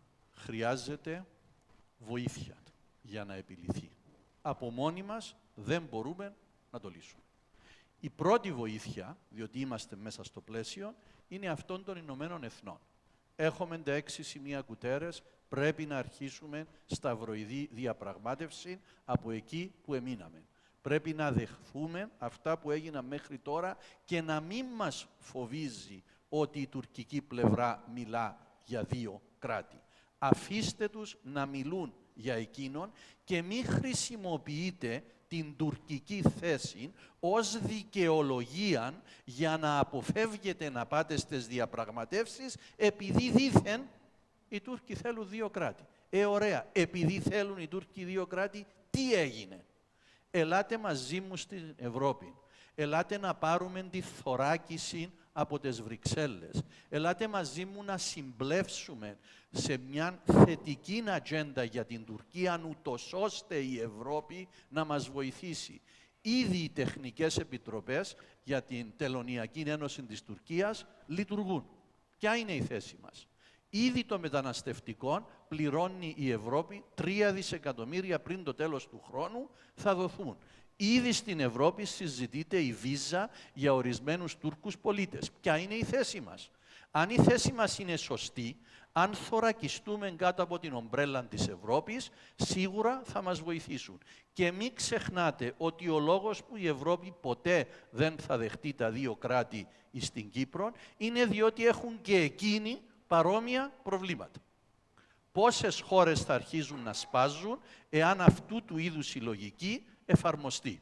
χρειάζεται βοήθεια για να επιληθεί. Από μόνοι μας δεν μπορούμε να το λύσουμε. Η πρώτη βοήθεια, διότι είμαστε μέσα στο πλαίσιο, είναι αυτών των Ηνωμένων Εθνών. Έχουμε τα έξι σημεία κουτέρες, πρέπει να αρχίσουμε σταυροειδή διαπραγμάτευση από εκεί που εμείναμε. Πρέπει να δεχθούμε αυτά που έγιναν μέχρι τώρα και να μην μας φοβίζει ότι η τουρκική πλευρά μιλά για δύο κράτη. Αφήστε τους να μιλούν για εκείνον και μην χρησιμοποιείτε την τουρκική θέση ως δικαιολογία για να αποφεύγετε να πάτε στις διαπραγματεύσεις επειδή δήθεν οι Τούρκοι θέλουν δύο κράτη. Ε, ωραία. Επειδή θέλουν οι Τούρκοι δύο κράτη, τι έγινε? Ελάτε μαζί μου στην Ευρώπη. Ελάτε να πάρουμε τη θωράκιση από τις Βρυξέλλες. Ελάτε μαζί μου να συμπλεύσουμε σε μια θετική ατζέντα για την Τουρκία, ούτως ώστε η Ευρώπη να μας βοηθήσει. Ήδη οι τεχνικές επιτροπές για την Τελωνειακή Ένωση της Τουρκίας λειτουργούν. Ποια είναι η θέση μας? Ήδη το μεταναστευτικό πληρώνει η Ευρώπη τρία δισεκατομμύρια πριν το τέλος του χρόνου θα δοθούν. Ήδη στην Ευρώπη συζητείται η βίζα για ορισμένους Τούρκους πολίτες. Ποια είναι η θέση μας? Αν η θέση μας είναι σωστή, αν θωρακιστούμε κάτω από την ομπρέλα της Ευρώπης, σίγουρα θα μας βοηθήσουν. Και μην ξεχνάτε ότι ο λόγος που η Ευρώπη ποτέ δεν θα δεχτεί τα δύο κράτη στην Κύπρο είναι διότι έχουν και εκείνοι παρόμοια προβλήματα. Πόσες χώρες θα αρχίζουν να σπάζουν εάν αυτού του είδους η λογική εφαρμοστεί?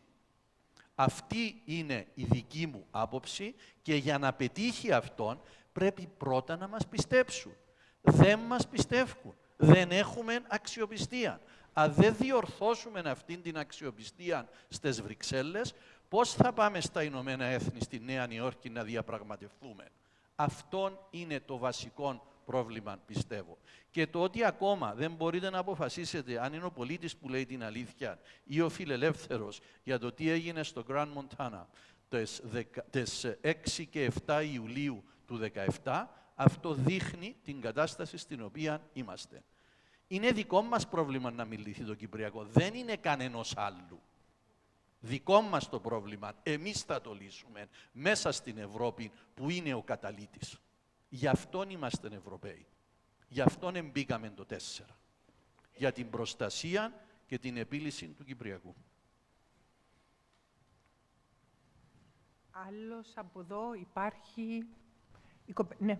Αυτή είναι η δική μου άποψη και για να πετύχει αυτόν πρέπει πρώτα να μας πιστέψουν. Δεν μας πιστεύουν. Δεν έχουμε αξιοπιστία. Αν δεν διορθώσουμε αυτήν την αξιοπιστία στις Βρυξέλλες, πώς θα πάμε στα Ηνωμένα Έθνη στη Νέα Νιόρκη να διαπραγματευτούμε? Αυτόν είναι το βασικό πρόβλημα, πιστεύω. Και το ότι ακόμα δεν μπορείτε να αποφασίσετε αν είναι ο πολίτης που λέει την αλήθεια ή ο φιλελεύθερος για το τι έγινε στο Grand Montana τις έξι και επτά Ιουλίου του δύο χιλιάδες δεκαεπτά, αυτό δείχνει την κατάσταση στην οποία είμαστε. Είναι δικό μας πρόβλημα να μιληθεί το Κυπριακό, δεν είναι κανένας άλλου. Δικό μας το πρόβλημα, εμείς θα το λύσουμε μέσα στην Ευρώπη που είναι ο καταλύτης. Γι' αυτόν είμαστε Ευρωπαίοι. Γι' αυτόν εμπήκαμε το τέσσερα. Για την προστασία και την επίλυση του Κυπριακού. Άλλος από εδώ υπάρχει... Η κοπε... Ναι.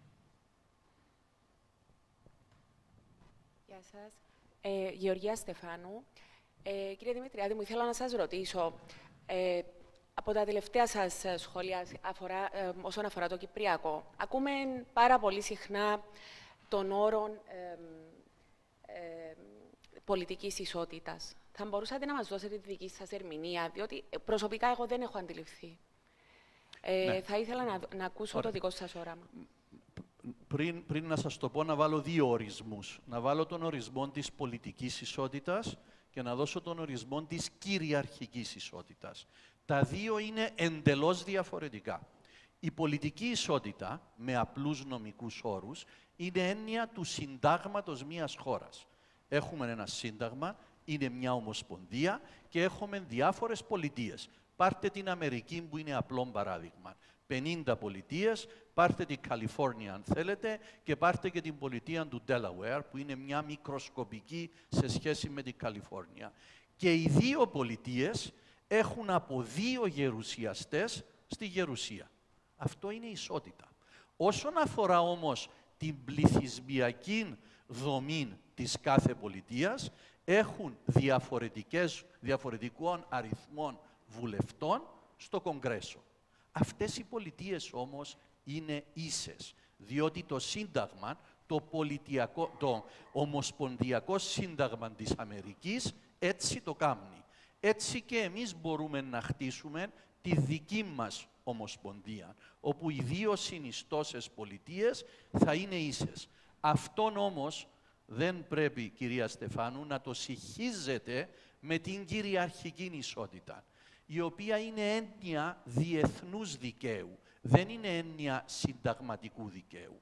Γεια σας. Ε, Γεωργία Στεφάνου. Ε, κύριε Δημητριάδη, μου ήθελα να σας ρωτήσω, ε, από τα τελευταία σας σχόλια αφορά, ε, όσον αφορά το Κυπριακό, ακούμε πάρα πολύ συχνά των όρων ε, ε, πολιτικής ισότητας. Θα μπορούσατε να μας δώσετε τη δική σας ερμηνεία, διότι προσωπικά εγώ δεν έχω αντιληφθεί. Ε, ναι. Θα ήθελα να, να ακούσω Ωραία. το δικό σας όραμα. Πριν, πριν να σας το πω, να βάλω δύο ορισμούς. Να βάλω τον ορισμό της πολιτικής ισότητας και να δώσω τον ορισμό της κυριαρχικής ισότητας. Τα δύο είναι εντελώς διαφορετικά. Η πολιτική ισότητα, με απλούς νομικούς όρους, είναι έννοια του συντάγματος μιας χώρας. Έχουμε ένα σύνταγμα, είναι μια ομοσπονδία και έχουμε διάφορες πολιτείες. Πάρτε την Αμερική που είναι απλό παράδειγμα. πενήντα πολιτείες, πάρτε την Καλιφόρνια αν θέλετε και πάρτε και την πολιτεία του Delaware που είναι μια μικροσκοπική σε σχέση με την Καλιφόρνια. Και οι δύο πολιτείες έχουν από δύο γερουσιαστές στη γερουσία. Αυτό είναι ισότητα. Όσον αφορά όμως την πληθυσμιακή δομή της κάθε πολιτείας, έχουν διαφορετικές, διαφορετικών αριθμών βουλευτών στο Κογκρέσο. Αυτές οι πολιτείες όμως είναι ίσες, διότι το Σύνταγμα, το, πολιτιακό, το Ομοσπονδιακό Σύνταγμα της Αμερικής έτσι το κάνει. Έτσι και εμείς μπορούμε να χτίσουμε τη δική μας Ομοσπονδία, όπου οι δύο συνιστώσεις πολιτείες θα είναι ίσες. Αυτόν όμως δεν πρέπει, κυρία Στεφάνου, να το συγχύζετε με την κυριαρχική ισότητα, η οποία είναι έννοια διεθνούς δικαίου, δεν είναι έννοια συνταγματικού δικαίου.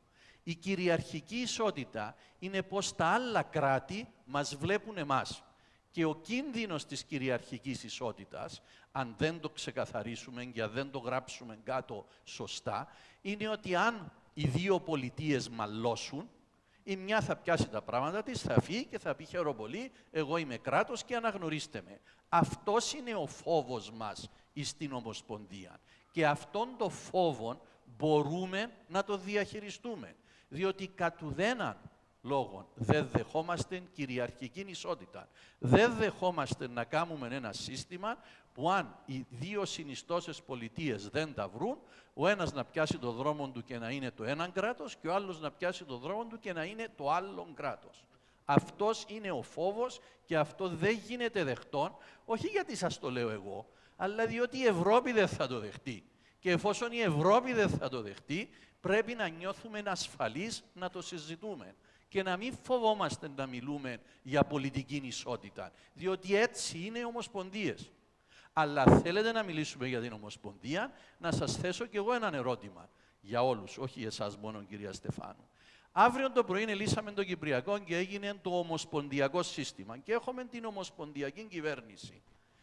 Η κυριαρχική ισότητα είναι πως τα άλλα κράτη μας βλέπουν εμάς. Και ο κίνδυνος της κυριαρχικής ισότητας, αν δεν το ξεκαθαρίσουμε και αν δεν το γράψουμε κάτω σωστά, είναι ότι αν οι δύο πολιτείες μαλώσουν, η μια θα πιάσει τα πράγματα της, θα φύγει και θα πει χαίρο πολύ, εγώ είμαι κράτος και αναγνωρίστε με. Αυτός είναι ο φόβος μας στην Ομοσπονδία. Και αυτόν τον φόβο μπορούμε να το διαχειριστούμε. Διότι κατ' ουδέναν λόγων δεν δεχόμαστε κυριαρχική ισότητα. Δεν δεχόμαστε να κάνουμε ένα σύστημα που αν οι δύο συνιστώσεις πολιτείες δεν τα βρουν, ο ένας να πιάσει το δρόμο του και να είναι το έναν κράτος και ο άλλος να πιάσει το δρόμο του και να είναι το άλλο κράτος. Αυτός είναι ο φόβος και αυτό δεν γίνεται δεχτόν, όχι γιατί σας το λέω εγώ, αλλά διότι η Ευρώπη δεν θα το δεχτεί. Και εφόσον η Ευρώπη δεν θα το δεχτεί, πρέπει να νιώθουμε ασφαλείς να το συζητούμε. Και να μην φοβόμαστε να μιλούμε για πολιτική ισότητα, διότι έτσι είναι οι ομοσπονδίες. Αλλά θέλετε να μιλήσουμε για την Ομοσπονδία, να σας θέσω κι εγώ έναν ερώτημα για όλους, όχι για εσάς μόνο, κυρία Στεφάνου. Αύριο το πρωί λύσαμε το Κυπριακό και έγινε το Ομοσπονδιακό σύστημα και έχουμε την Ομοσπονδιακή κυβέρνηση.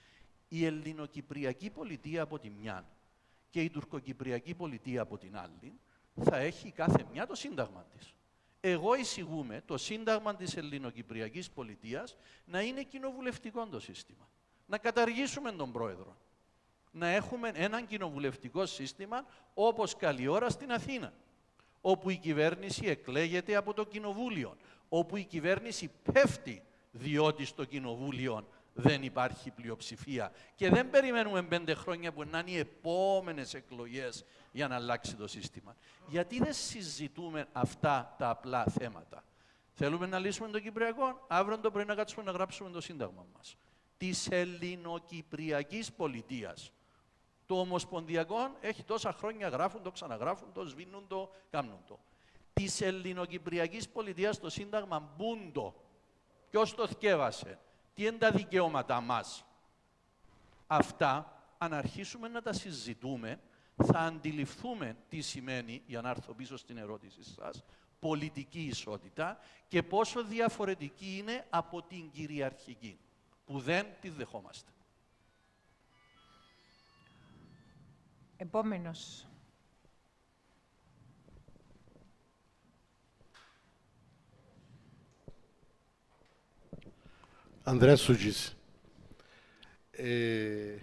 Η Ελληνοκυπριακή πολιτεία από τη μια και η Τουρκοκυπριακή πολιτεία από την άλλη θα έχει κάθε μια το σύνταγμα της. Εγώ εισηγούμε το σύνταγμα της Ελληνοκυπριακής πολιτείας να είναι κοινοβουλευτικό το σύστημα. Να καταργήσουμε τον πρόεδρο. Να έχουμε ένα κοινοβουλευτικό σύστημα όπως καλή ώρα στην Αθήνα. Όπου η κυβέρνηση εκλέγεται από το κοινοβούλιο. Όπου η κυβέρνηση πέφτει διότι στο κοινοβούλιο δεν υπάρχει πλειοψηφία. Και δεν περιμένουμε πέντε χρόνια που να είναι οι επόμενες εκλογές για να αλλάξει το σύστημα. Γιατί δεν συζητούμε αυτά τα απλά θέματα. Θέλουμε να λύσουμε το Κυπριακό, αύριο το πρωί να κάτσουμε να γράψουμε το σύνταγμα μας. Της Ελληνοκυπριακής πολιτείας. Το Ομοσπονδιακό έχει τόσα χρόνια, γράφουν το, ξαναγράφουν το, σβήνουν το, κάνουν το. Της Ελληνοκυπριακής πολιτείας το σύνταγμα μπούντο. Ποιος το θκεύασε. Τι είναι τα δικαιώματα μας. Αυτά, αν αρχίσουμε να τα συζητούμε, θα αντιληφθούμε τι σημαίνει, για να έρθω πίσω στην ερώτηση σας, πολιτική ισότητα και πόσο διαφορετική είναι από την κυριαρχική, που δεν τη δεχόμαστε. Επόμενος. Ανδρέας Σούτζης. Ε,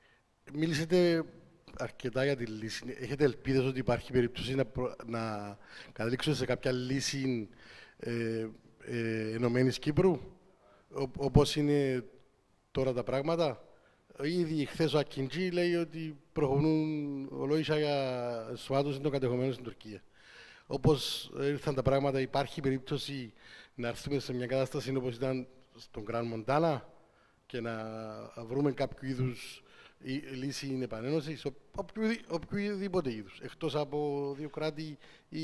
μίλησετε αρκετά για τη λύση. Έχετε ελπίδες ότι υπάρχει περίπτωση να, προ... να καταλήξετε σε κάποια λύση ε, ε, Ενωμένης Κύπρου, Ό, όπως είναι τώρα τα πράγματα. Ήδη χθες ο Ακιντζή λέει ότι προχωρούν ολόισα για σωμάτωση των κατεχομένων στην Τουρκία. Όπως ήρθαν τα πράγματα, υπάρχει περίπτωση να έρθουμε σε μια κατάσταση όπως ήταν στον Γκραν Μοντάνα και να βρούμε κάποιο είδους λύση επανένωσης, οποιοδήποτε είδους, εκτός από δύο κράτη ή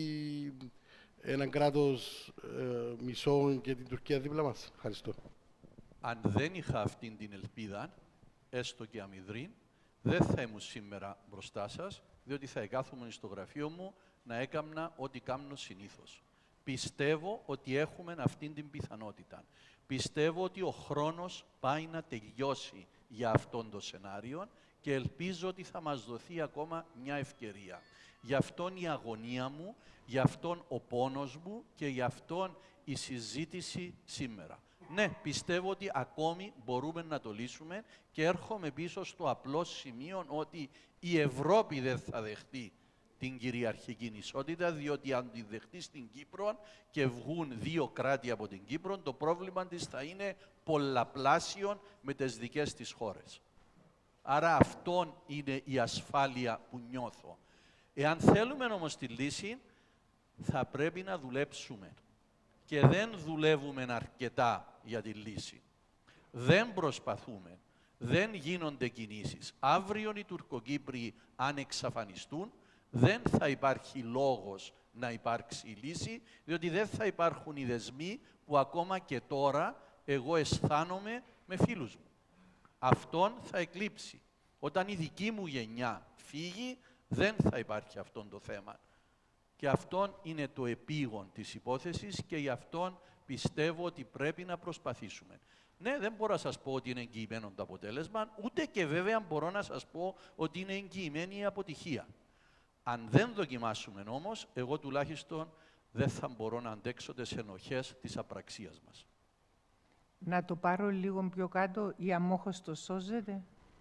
έναν κράτος ε, μισό και την Τουρκία δίπλα μας. Ευχαριστώ. Αν δεν είχα αυτή την ελπίδα, έστω και αμυδρή, δεν θα ήμουν σήμερα μπροστά σας, διότι θα εκάθομαι στο γραφείο μου να έκαμνα ό,τι κάνω συνήθως. Πιστεύω ότι έχουμε αυτή την πιθανότητα. Πιστεύω ότι ο χρόνος πάει να τελειώσει για αυτόν το σενάριο και ελπίζω ότι θα μας δοθεί ακόμα μια ευκαιρία. Γι' αυτόν η αγωνία μου, γι' αυτόν ο πόνος μου και γι' αυτόν η συζήτηση σήμερα. Ναι, πιστεύω ότι ακόμη μπορούμε να το λύσουμε και έρχομαι πίσω στο απλό σημείο ότι η Ευρώπη δεν θα δεχτεί την κυριαρχική ισότητα, διότι αν τη δεχτεί στην Κύπρο και βγουν δύο κράτη από την Κύπρο, το πρόβλημα της θα είναι πολλαπλάσιο με τις δικές της χώρες. Άρα αυτό είναι η ασφάλεια που νιώθω. Εάν θέλουμε όμως τη λύση, θα πρέπει να δουλέψουμε. Και δεν δουλεύουμε αρκετά για τη λύση. Δεν προσπαθούμε. Δεν γίνονται κινήσεις. Αύριο οι Τουρκοκύπροι, αν εξαφανιστούν, δεν θα υπάρχει λόγος να υπάρξει η λύση, διότι δεν θα υπάρχουν οι δεσμοί που ακόμα και τώρα εγώ αισθάνομαι με φίλους μου. Αυτόν θα εκλείψει. Όταν η δική μου γενιά φύγει, δεν θα υπάρχει αυτό το θέμα. Και αυτό είναι το επίγον της υπόθεσης και γι' αυτό πιστεύω ότι πρέπει να προσπαθήσουμε. Ναι, δεν μπορώ να σας πω ότι είναι εγγυημένο το αποτέλεσμα, ούτε και βέβαια μπορώ να σας πω ότι είναι εγγυημένη η αποτυχία. Αν δεν δοκιμάσουμε όμως, εγώ τουλάχιστον δεν θα μπορώ να αντέξω τις ενοχές της απραξίας μας. Να το πάρω λίγο πιο κάτω, η αμόχωστος σώζεται.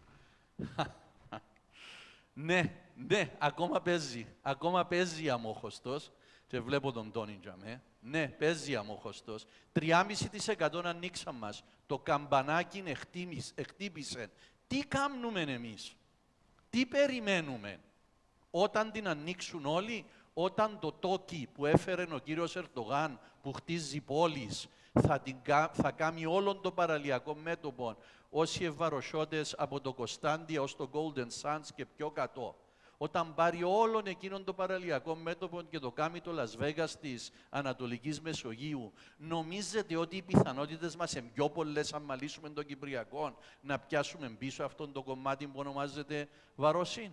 Ναι, ναι, ακόμα παίζει. Ακόμα παίζει η αμόχωστος. Και βλέπω τον Τόνι Τζαμέ. Ναι, παίζει η αμόχωστος. τρία κόμμα πέντε τοις εκατό ανοίξαν μας. Το καμπανάκι εκτύπησε. Τι κάνουμε εμείς? Τι περιμένουμε? Όταν την ανοίξουν όλοι, όταν το τόκι που έφερε ο κύριος Ερντογάν, που χτίζει πόλεις, θα, την, θα κάνει όλον το παραλιακό μέτωπο, όσοι ευαροσιώτες από το Κωνσταντία ως το Golden Sands και πιο κάτω. Όταν πάρει όλον εκείνον το παραλιακό μέτωπο και το κάνει το Las Vegas της Ανατολικής Μεσογείου, νομίζετε ότι οι πιθανότητες μας είναι πιο πολλές αν μαλήσουμε τον Κυπριακό να πιάσουμε πίσω αυτόν το κομμάτι που ονομάζεται Βαρόσι?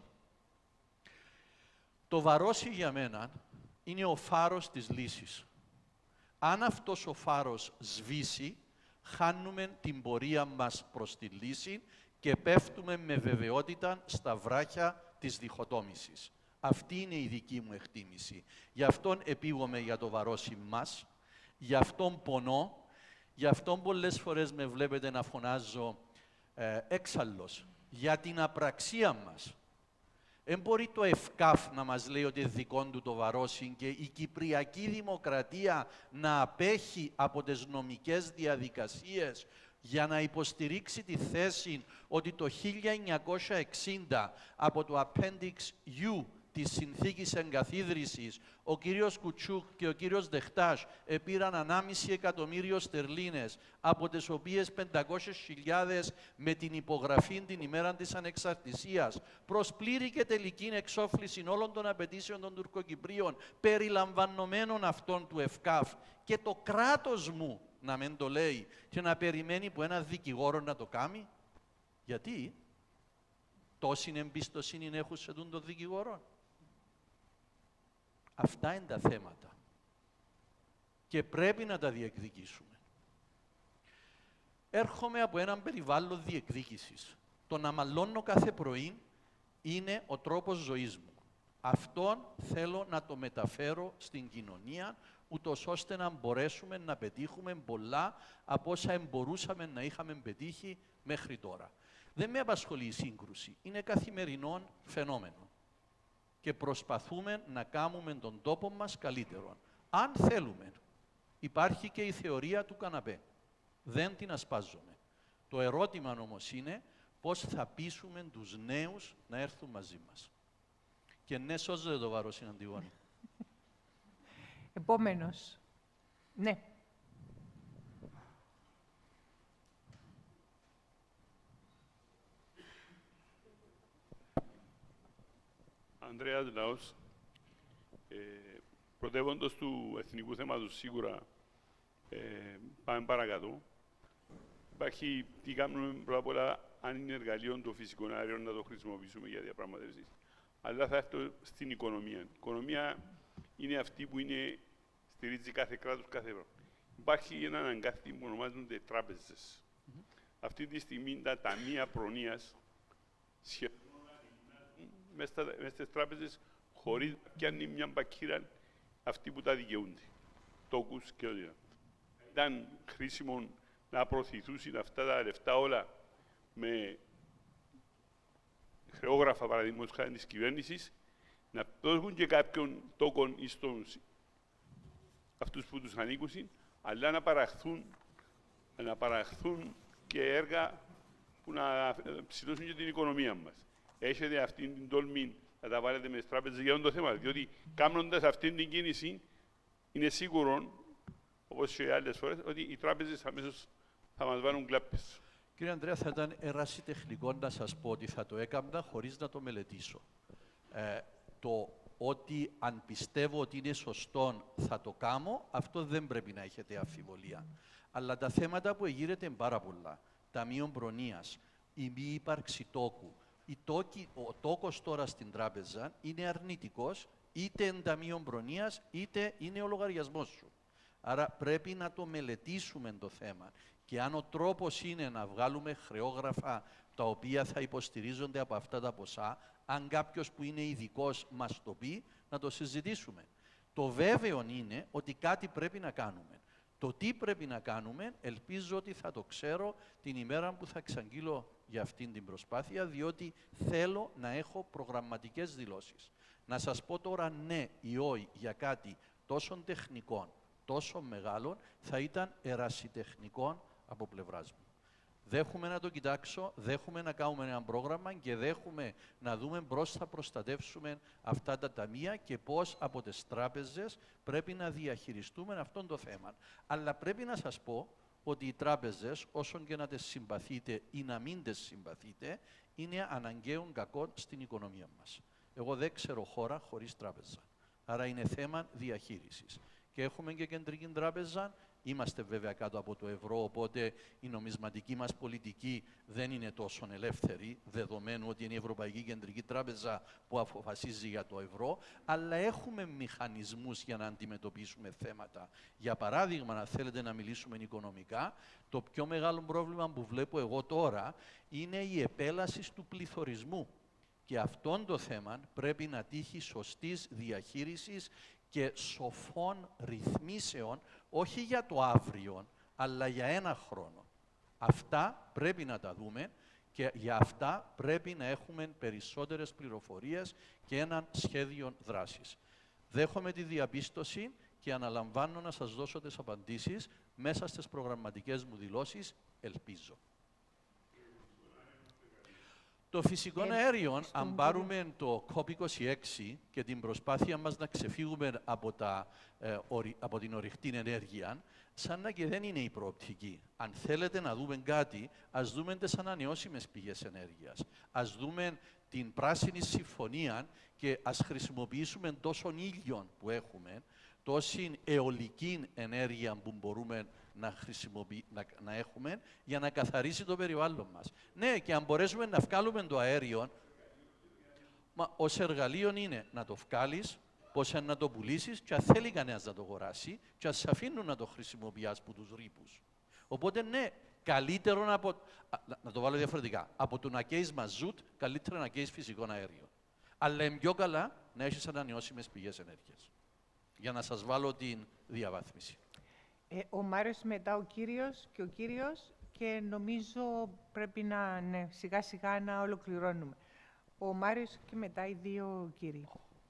Το Βαρόσι για μένα είναι ο φάρος της λύσης. Αν αυτός ο φάρος σβήσει, χάνουμε την πορεία μας προς τη λύση και πέφτουμε με βεβαιότητα στα βράχια της διχοτόμησης. Αυτή είναι η δική μου εκτίμηση. Γι' αυτόν επίγομαι για το Βαρόσι μας, γι' αυτόν πονώ, γι' αυτόν πολλές φορές με βλέπετε να φωνάζω ε, έξαλλος, για την απραξία μας. Δεν μπορεί το ΕΦΚΑΦ να μας λέει ότι είναι δικό του το Βαρόσι και η Κυπριακή Δημοκρατία να απέχει από τις νομικές διαδικασίες για να υποστηρίξει τη θέση ότι το χίλια εννιακόσια εξήντα από το Appendix U της Συνθήκης Εγκαθίδρυσης ο κύριος Κουτσούκ και ο κύριος Δεχτάς επήραν ανάμιση εκατομμύριο στερλίνες, από τις οποίες πεντακόσιες χιλιάδες με την υπογραφή την ημέρα της ανεξαρτησίας, προς πλήρη και τελική εξόφληση όλων των απαιτήσεων των Τουρκοκυπρίων, περιλαμβανομένων αυτών του ΕΦΚΑΦ, και το κράτος μου να μην το λέει και να περιμένει που ένα δικηγόρο να το κάνει? Γιατί τόση εμπιστοσύνη έχουν σε τον δικηγόρο? Αυτά είναι τα θέματα και πρέπει να τα διεκδικήσουμε. Έρχομαι από έναν περιβάλλον διεκδίκησης. Το να μαλώνω κάθε πρωί είναι ο τρόπος ζωής μου. Αυτόν θέλω να το μεταφέρω στην κοινωνία, ούτως ώστε να μπορέσουμε να πετύχουμε πολλά από όσα μπορούσαμε να είχαμε πετύχει μέχρι τώρα. Δεν με απασχολεί η σύγκρουση. Είναι καθημερινό φαινόμενο. Και προσπαθούμε να κάνουμε τον τόπο μας καλύτερο. Αν θέλουμε, υπάρχει και η θεωρία του καναπέ. Δεν την ασπάζομαι. Το ερώτημα όμως είναι πώς θα πείσουμε τους νέους να έρθουν μαζί μας. Και ναι, σώζεται το Βαρόσι, Αντιγόνη. Επόμενος. Ναι. Ανδρέας Λαός, ε, πρωτεύοντος του εθνικού θέματος σίγουρα, ε, πάμε παρακάτω. Υπάρχει τι κάνουμε πρώτα απ' όλα, αν είναι εργαλείο το φυσικό αέριο να το χρησιμοποιήσουμε για διαπραγματεύσεις. Αλλά θα έρθω στην οικονομία. Η οικονομία είναι αυτή που είναι, στηρίζει κάθε κράτος, κάθε ευρώ. Υπάρχει ένα αναγκάστη που ονομάζονται τράπεζες. Mm-hmm. Αυτή τη στιγμή τα ταμεία προνοίας σχεδόν μέσα στις τράπεζες χωρίς να πιάνει μια μπακύρα αυτοί που τα δικαιούνται. Τόκους και ό,τι. Ήταν χρήσιμο να προωθηθούσουν αυτά τα λεφτά όλα με χρεόγραφα, παραδείγματος χάρη της κυβέρνησης, να δώσουν και κάποιον τόκον στους αυτούς που τους ανήκουν, αλλά να παραχθούν, να παραχθούν και έργα που να ψηλώσουν και την οικονομία μας. Έχετε αυτή την τόλμη να τα βάλετε με τις τράπεζες για το θέμα, διότι κάνοντας αυτή την κίνηση, είναι σίγουρο, όπως και άλλες φορές, ότι οι τράπεζες αμέσως θα μας βάλουν κλάπες. Κύριε Ανδρέα, θα ήταν ερασιτεχνικό να σας πω ότι θα το έκανα χωρίς να το μελετήσω. Ε, το ότι αν πιστεύω ότι είναι σωστό θα το κάνω, αυτό δεν πρέπει να έχετε αμφιβολία. Αλλά τα θέματα που εγείρεται είναι πάρα πολλά. Ταμείο προνοίας, η μη ύπαρξη τόκου. Η τόκη, ο τόκος τώρα στην τράπεζα είναι αρνητικός Είτε ενταμείο προνοίας, είτε είναι ο λογαριασμός σου. Άρα πρέπει να το μελετήσουμε το θέμα. Και αν ο τρόπος είναι να βγάλουμε χρεόγραφα τα οποία θα υποστηρίζονται από αυτά τα ποσά, αν κάποιος που είναι ειδικός μας το πει, να το συζητήσουμε. Το βέβαιο είναι ότι κάτι πρέπει να κάνουμε. Το τι πρέπει να κάνουμε, ελπίζω ότι θα το ξέρω την ημέρα που θα εξαγγείλω για αυτήν την προσπάθεια, διότι θέλω να έχω προγραμματικές δηλώσεις. Να σας πω τώρα ναι ή όχι για κάτι τόσο τεχνικών, τόσο μεγάλων, θα ήταν ερασιτεχνικών από πλευράς μου. Δέχομαι να το κοιτάξω, δέχομαι να κάνουμε ένα πρόγραμμα και δέχομαι να δούμε πώς θα προστατεύσουμε αυτά τα ταμεία και πώς από τις τράπεζες πρέπει να διαχειριστούμε αυτό το θέμα. Αλλά πρέπει να σας πω ότι οι τράπεζες, όσον και να τις συμπαθείτε ή να μην τις συμπαθείτε, είναι αναγκαίων κακών στην οικονομία μας. Εγώ δεν ξέρω χώρα χωρίς τράπεζα. Άρα είναι θέμα διαχείρισης. Και έχουμε και κεντρική τράπεζα. Είμαστε βέβαια κάτω από το ευρώ, οπότε η νομισματική μας πολιτική δεν είναι τόσο ελεύθερη, δεδομένου ότι είναι η Ευρωπαϊκή Κεντρική Τράπεζα που αποφασίζει για το ευρώ, αλλά έχουμε μηχανισμούς για να αντιμετωπίσουμε θέματα. Για παράδειγμα, αν θέλετε να μιλήσουμε οικονομικά, το πιο μεγάλο πρόβλημα που βλέπω εγώ τώρα είναι η επέλαση του πληθωρισμού. Και αυτόν το θέμα πρέπει να τύχει σωστής διαχείρισης και σοφών ρυθμίσεων, όχι για το αύριο, αλλά για ένα χρόνο. Αυτά πρέπει να τα δούμε και για αυτά πρέπει να έχουμε περισσότερες πληροφορίες και ένα σχέδιο δράσης. Δέχομαι τη διαπίστωση και αναλαμβάνω να σας δώσω τις απαντήσεις μέσα στις προγραμματικές μου δηλώσεις, ελπίζω. Το φυσικό αέριο, αν πάρουμε το κόπ είκοσι έξι και την προσπάθεια μας να ξεφύγουμε από, τα, ε, ορι, από την ορυκτή ενέργεια, σαν να και δεν είναι η προοπτική. Αν θέλετε να δούμε κάτι, ας δούμε τις ανανεώσιμες πηγές ενέργειας. Ας δούμε την πράσινη συμφωνία και ας χρησιμοποιήσουμε τόσο ήλιο που έχουμε, τόση αιωλική ενέργεια που μπορούμε να, να, να έχουμε για να καθαρίσει το περιβάλλον μας. Ναι, και αν μπορέσουμε να βγάλουμε το αέριο, μα ως εργαλείο είναι να το βγάλεις, πώς να το πουλήσεις και αν θέλει κανένας να το αγοράσει και ας αφήνουν να το χρησιμοποιείς από τους ρήπους. Οπότε ναι, καλύτερο να, απο... να το βάλω διαφορετικά, από το να καίεις μαζούτ, καλύτερα να καίεις φυσικό αέριο. Αλλά είναι πιο καλά να έχεις ανανεώσιμες πηγές ενέργειας. Για να σας βάλω την διαβάθμιση. Ε, ο Μάριος μετά ο κύριος και ο κύριος και νομίζω πρέπει να, ναι, σιγά σιγά να ολοκληρώνουμε. Ο Μάριος και μετά οι δύο κύριοι.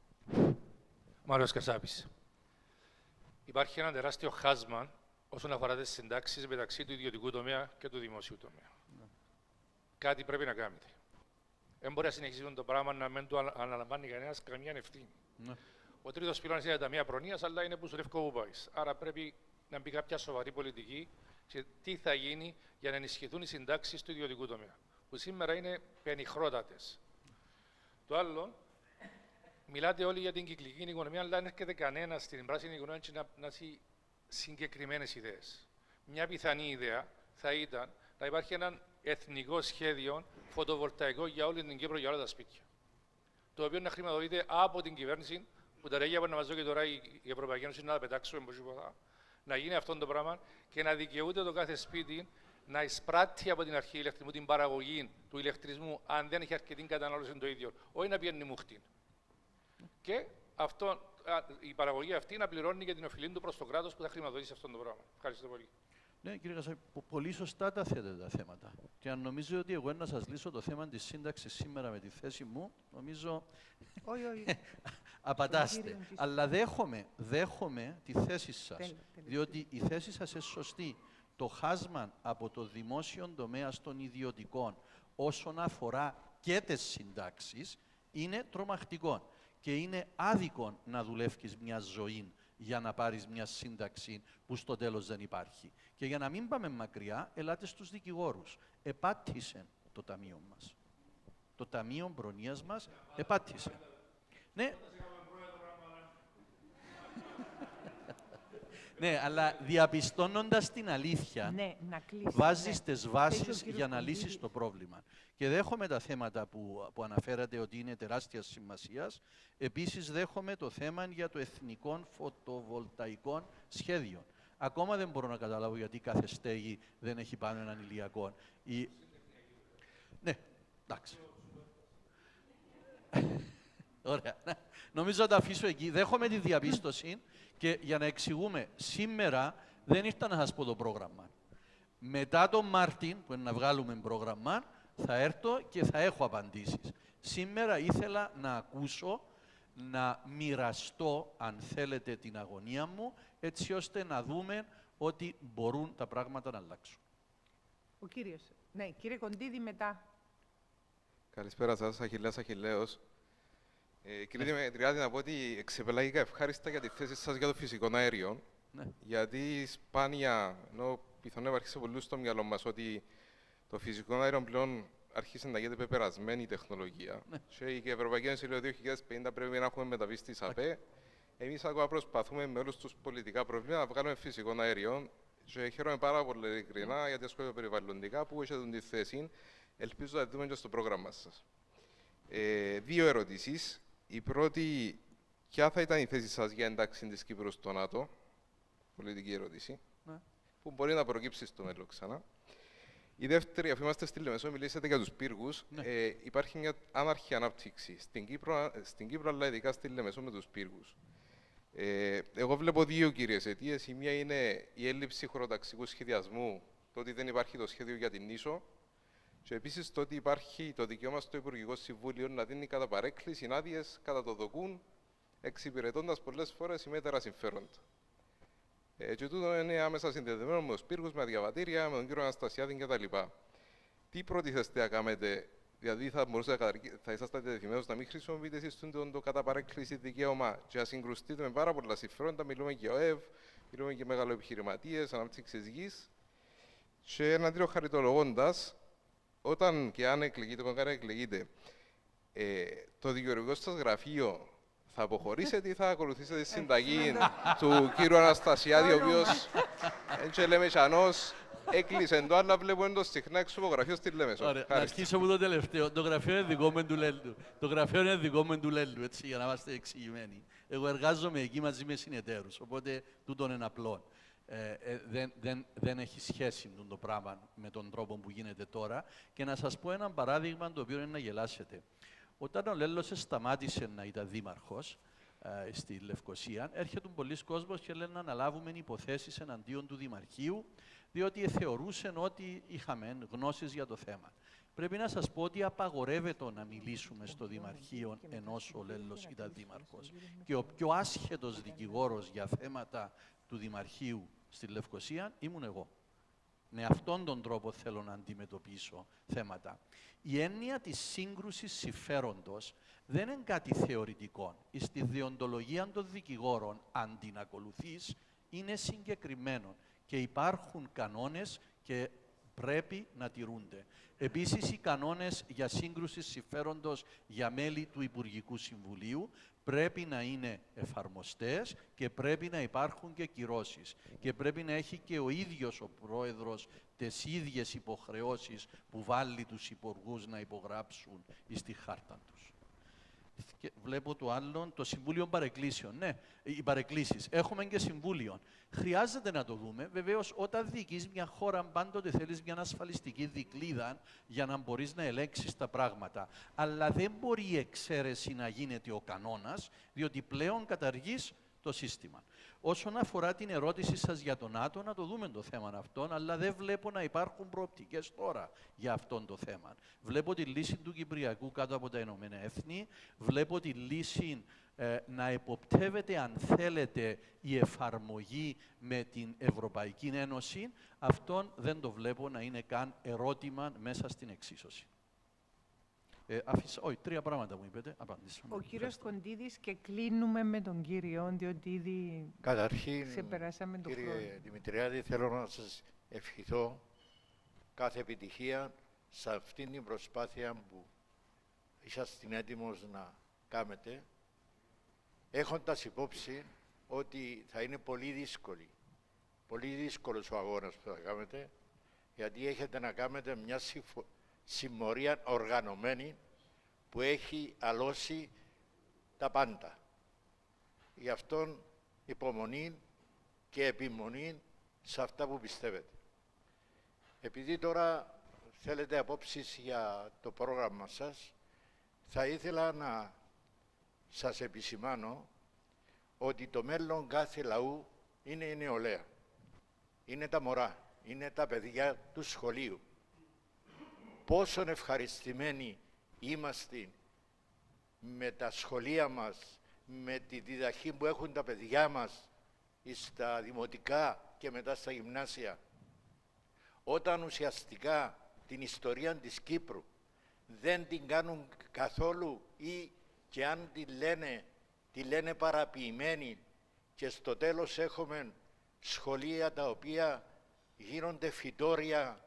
Μάριος Κασάπης. Υπάρχει ένα τεράστιο χάσμα όσον αφορά τις συντάξεις μεταξύ του ιδιωτικού τομέα και του δημοσίου τομέα. Ναι. Κάτι πρέπει να κάνετε. Δεν μπορεί να συνεχίσουμε το πράγμα να μην το αναλαμβάνει κανένας καμία ευθύνη. Ναι. Ο τρίτος πυλώνας είναι τα ταμεία προνοίας, αλλά είναι που σου ρεύκο που πάεις. Άρα πρέπει να μπει κάποια σοβαρή πολιτική και τι θα γίνει για να ενισχυθούν οι συντάξεις του ιδιωτικού τομέα, που σήμερα είναι πενιχρότατες. Το άλλο, μιλάτε όλοι για την κυκλική οικονομία, αλλά δεν έρχεται κανένα στην πράσινη οικονομία να, να έχει συγκεκριμένες ιδέες. Μια πιθανή ιδέα θα ήταν να υπάρχει ένα εθνικό σχέδιο φωτοβολταϊκό για όλη την Κύπρο, για όλα τα σπίτια. Το οποίο να χρηματοδοτείται από την κυβέρνηση, που τα ρέγια που να μας δω και τώρα η Ευρωπαϊκή Ένωση να τα πετάξουμε από να γίνει αυτό το πράγμα και να δικαιούται το κάθε σπίτι να εισπράττει από την αρχή ηλεκτρισμού την παραγωγή του ηλεκτρισμού, αν δεν έχει αρκετή κατανάλωση το ίδιο, όχι να πιένει μούχτη. Και αυτό, η παραγωγή αυτή να πληρώνει και την οφειλή του προς το κράτος που θα χρηματοδοτήσει αυτό το πράγμα. Ευχαριστώ πολύ. Ναι, κύριε Κασάπη, πολύ σωστά τα θέτετε τα θέματα. Και αν νομίζω ότι εγώ να σας λύσω το θέμα της σύνταξης σήμερα με τη θέση μου, νομίζω όχι, όχι. απατάστε. Αλλά δέχομαι, δέχομαι τη θέση σας, τέλει, τέλει. διότι η θέση σας είναι σωστή. Το χάσμα από το δημόσιο τομέα στον ιδιωτικών όσον αφορά και τις συντάξεις είναι τρομακτικό. Και είναι άδικο να δουλεύεις μια ζωή για να πάρεις μια σύνταξη που στο τέλος δεν υπάρχει. Και για να μην πάμε μακριά, ελάτε στους δικηγόρους. Επάτησε το ταμείο μας. Το ταμείο προνοίας μας επάτησε. Ναι. Ναι, αλλά διαπιστώνοντας την αλήθεια, ναι, να κλείσεις, βάζεις ναι. τις βάσεις Θέλει ο για να κύριος λύσεις το πρόβλημα. Και δέχομαι τα θέματα που, που αναφέρατε ότι είναι τεράστιας σημασίας. Επίσης δέχομαι το θέμα για το εθνικό φωτοβολταϊκό σχέδιο. Ακόμα δεν μπορώ να καταλάβω γιατί κάθε στέγη δεν έχει πάνω έναν ηλιακό. Η... Ναι, εντάξει. Ωραία. Νομίζω να τα αφήσω εκεί. Δέχομαι τη διαπίστωση και για να εξηγούμε, σήμερα δεν ήρθα να σας πω το πρόγραμμα. Μετά τον Μάρτιν, που είναι να βγάλουμε πρόγραμμα, θα έρθω και θα έχω απαντήσεις. Σήμερα ήθελα να ακούσω, να μοιραστώ, αν θέλετε, την αγωνία μου, έτσι ώστε να δούμε ότι μπορούν τα πράγματα να αλλάξουν. Ο κύριος. Ναι, κύριε Κοντίδη, μετά. Καλησπέρα σας, Αχιλλέας Αχιλλέος. Ε, κύριε Δημητριάδη, να πω ότι εξεπελάγηκα ευχάριστα για τη θέση σας για το φυσικό αέριο. Ναι. Γιατί σπάνια, ενώ πιθανόν υπάρχει σε πολλούς στο μυαλό μας ότι το φυσικό αέριο πλέον άρχισε να γίνεται πεπερασμένη τεχνολογία. Ναι. Και η Ευρωπαϊκή Ένωση λέει ότι το δύο χιλιάδες πενήντα πρέπει να έχουμε μεταβεί στη ΣΑΠΕ. Εμείς ακόμα προσπαθούμε με όλους τους πολιτικά προβλήματα να βγάλουμε φυσικό αέριο. Και χαίρομαι πάρα πολύ ειλικρινά γιατί ασχολούμαι περιβαλλοντικά που έχετε τη θέση. Ελπίζω να δούμε και στο πρόγραμμα σας. Ε, δύο ερωτήσεις. Η πρώτη, ποια θα ήταν η θέση σας για ένταξη της Κύπρου στο ΝΑΤΟ? Πολιτική ερώτηση. Ναι. Που μπορεί να προκύψει στο μέλλον ξανά. Η δεύτερη, αφού είμαστε στη Λεμεσό, μιλήσατε για τους πύργους. Ναι. Ε, υπάρχει μια άναρχη ανάπτυξη στην Κύπρο, στην Κύπρο, αλλά ειδικά στη Λεμεσό με τους πύργους. Ε, εγώ βλέπω δύο κύριες αιτίες. Η μία είναι η έλλειψη χωροταξικού σχεδιασμού, το ότι δεν υπάρχει το σχέδιο για την Νήσο. Και επίσης το ότι υπάρχει το δικαίωμα στο Υπουργικό Συμβούλιο να δίνει κατά παρέκκληση άδειες κατά το δοκούν, εξυπηρετώντας πολλές φορές ημέτερα συμφέροντα. Ε, και τούτο είναι άμεσα συνδεδεμένο με τους πύργους, με διαβατήρια, με τον κύριο Αναστασιάδη κτλ. Τι προτίθεστε να κάνετε, δηλαδή θα, θα είσαστε διατεθειμένοι να μην χρησιμοποιείτε εσείς το, το κατά παρέκκληση δικαίωμα και να συγκρουστείτε με πάρα πολλά συμφέροντα, μιλούμε για ΟΕΒ, μιλούμε για μεγαλοεπιχειρηματίες, ανάπτυξης γης. Και έναν τρίτο χαριτολογώντας, όταν και αν εκλεγείτε, όταν εκλεγείτε, ε, το δικαιολογικό σας γραφείο θα αποχωρήσετε ή θα ακολουθήσετε τη συνταγή του κύριου Αναστασιάδη, ο οποίος, έτσι λέμε τσανός, έκλεισε το, αλλά βλέπουμε το συχνά έξω από γραφείο στη Λέμεσο. Ωραία, να αρχίσω από το τελευταίο. Το γραφείο είναι δικό μου του Λέλου. Το γραφείο είναι δικό μου του Λέλου, έτσι, για να είμαστε εξηγημένοι. Εγώ εργάζομαι εκεί μαζί με συνεταίρους, οπότε τούτον είναι απλό. Ε, ε, δεν, δεν, δεν έχει σχέση με το πράγμα με τον τρόπο που γίνεται τώρα. Και να σας πω ένα παράδειγμα το οποίο είναι να γελάσετε. Όταν ο Λέλος σταμάτησε να ήταν δήμαρχος ε, στη Λευκοσία, έρχεται πολλοί κόσμος και λένε να αναλάβουμε υποθέσεις εναντίον του Δημαρχείου, διότι θεωρούσαν ότι είχαμε γνώσεις για το θέμα. Πρέπει να σας πω ότι απαγορεύεται να μιλήσουμε στο Δημαρχείο ενός ο Λέλος ήταν δήμαρχος. Και ο πιο άσχετος δικηγόρος για θέματα του Δημαρχείου στη Λευκοσία ήμουν εγώ. Με αυτόν τον τρόπο θέλω να αντιμετωπίσω θέματα. Η έννοια της σύγκρουσης συμφέροντος δεν είναι κάτι θεωρητικό. Στη διοντολογία των δικηγόρων, αν την ακολουθείς, είναι συγκεκριμένο και υπάρχουν κανόνες και πρέπει να τηρούνται. Επίσης, οι κανόνες για σύγκρουση συμφέροντος για μέλη του Υπουργικού Συμβουλίου πρέπει να είναι εφαρμοστές και πρέπει να υπάρχουν και κυρώσεις. Και πρέπει να έχει και ο ίδιος ο πρόεδρος τις ίδιες υποχρεώσεις που βάλει τους υπουργούς να υπογράψουν στη χάρτα τους. Και βλέπω το άλλο, το Συμβούλιο Παρεκκλήσεων. Ναι, οι παρεκκλήσεις. Έχουμε και Συμβούλιο. Χρειάζεται να το δούμε. Βεβαίως, όταν διοικείς μια χώρα, πάντοτε θέλεις μια ασφαλιστική δικλίδα για να μπορείς να ελέγξεις τα πράγματα. Αλλά δεν μπορεί η εξαίρεση να γίνεται ο κανόνας, διότι πλέον καταργείς το σύστημα. Όσον αφορά την ερώτηση σας για τον ΝΑΤΟ, να το δούμε το θέμα αυτό, αλλά δεν βλέπω να υπάρχουν προοπτικές τώρα για αυτό το θέμα. Βλέπω τη λύση του Κυπριακού κάτω από τα Ηνωμένα Έθνη, βλέπω τη λύση ε, να εποπτεύεται, αν θέλετε, η εφαρμογή με την Ευρωπαϊκή Ένωση. Αυτόν δεν το βλέπω να είναι καν ερώτημα μέσα στην εξίσωση. Ε, αφήσα, όχι, τρία πράγματα μου είπετε. Απαντήσαμε. Ο κύριος Κοντίδης και κλείνουμε με τον κύριο, διότι ήδη Καταρχήν, ξεπεράσαμε τον κύριε χρόνο. Δημητριάδη, θέλω να σας ευχηθώ κάθε επιτυχία σε αυτήν την προσπάθεια που είσαστε έτοιμος να κάνετε, έχοντας υπόψη ότι θα είναι πολύ δύσκολη πολύ δύσκολος ο αγώνας που θα κάνετε, γιατί έχετε να κάνετε μια συμμορία οργανωμένη που έχει αλώσει τα πάντα. Γι' αυτόν υπομονή και επιμονή σε αυτά που πιστεύετε. Επειδή τώρα θέλετε απόψεις για το πρόγραμμα σας, θα ήθελα να σας επισημάνω ότι το μέλλον κάθε λαού είναι η νεολαία. Είναι τα μωρά, είναι τα παιδιά του σχολείου. Πόσον ευχαριστημένοι είμαστε με τα σχολεία μας, με τη διδαχή που έχουν τα παιδιά μας στα δημοτικά και μετά στα γυμνάσια. Όταν ουσιαστικά την ιστορία της Κύπρου δεν την κάνουν καθόλου ή και αν τη λένε, τη λένε παραποιημένη και στο τέλος έχουμε σχολεία τα οποία γίνονται φυτόρια